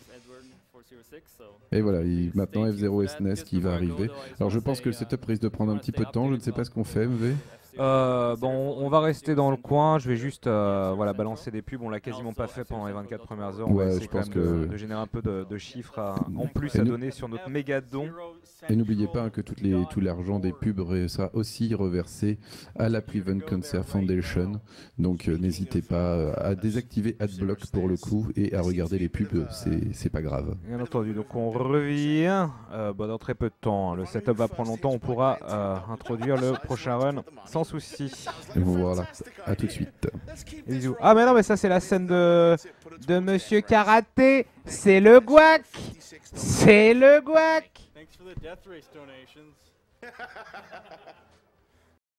Et voilà, il, maintenant F zéro S N E S qui va arriver. Alors je pense que le setup risque de prendre un petit peu de temps, je ne sais pas ce qu'on fait M V. Euh, bon, on va rester dans le coin. Je vais juste euh, voilà, balancer des pubs. On l'a quasiment pas fait pendant les vingt-quatre premières heures. On ouais, va essayer je quand pense même que... de, de générer un peu de, de chiffres à, en plus et à donner sur notre méga don. Et n'oubliez pas hein, que toutes les, tout l'argent des pubs sera aussi reversé à la Prevent Cancer Foundation. Donc euh, n'hésitez pas à désactiver Adblock pour le coup et à regarder les pubs, c'est pas grave. Bien entendu, donc on revient euh, bah, dans très peu de temps. Le setup va prendre longtemps. On pourra euh, introduire le prochain run sans souci. Voilà, à tout de suite. Bisous. Ah mais non, mais ça c'est la scène de, de Monsieur Karaté. C'est le guac. C'est le guac.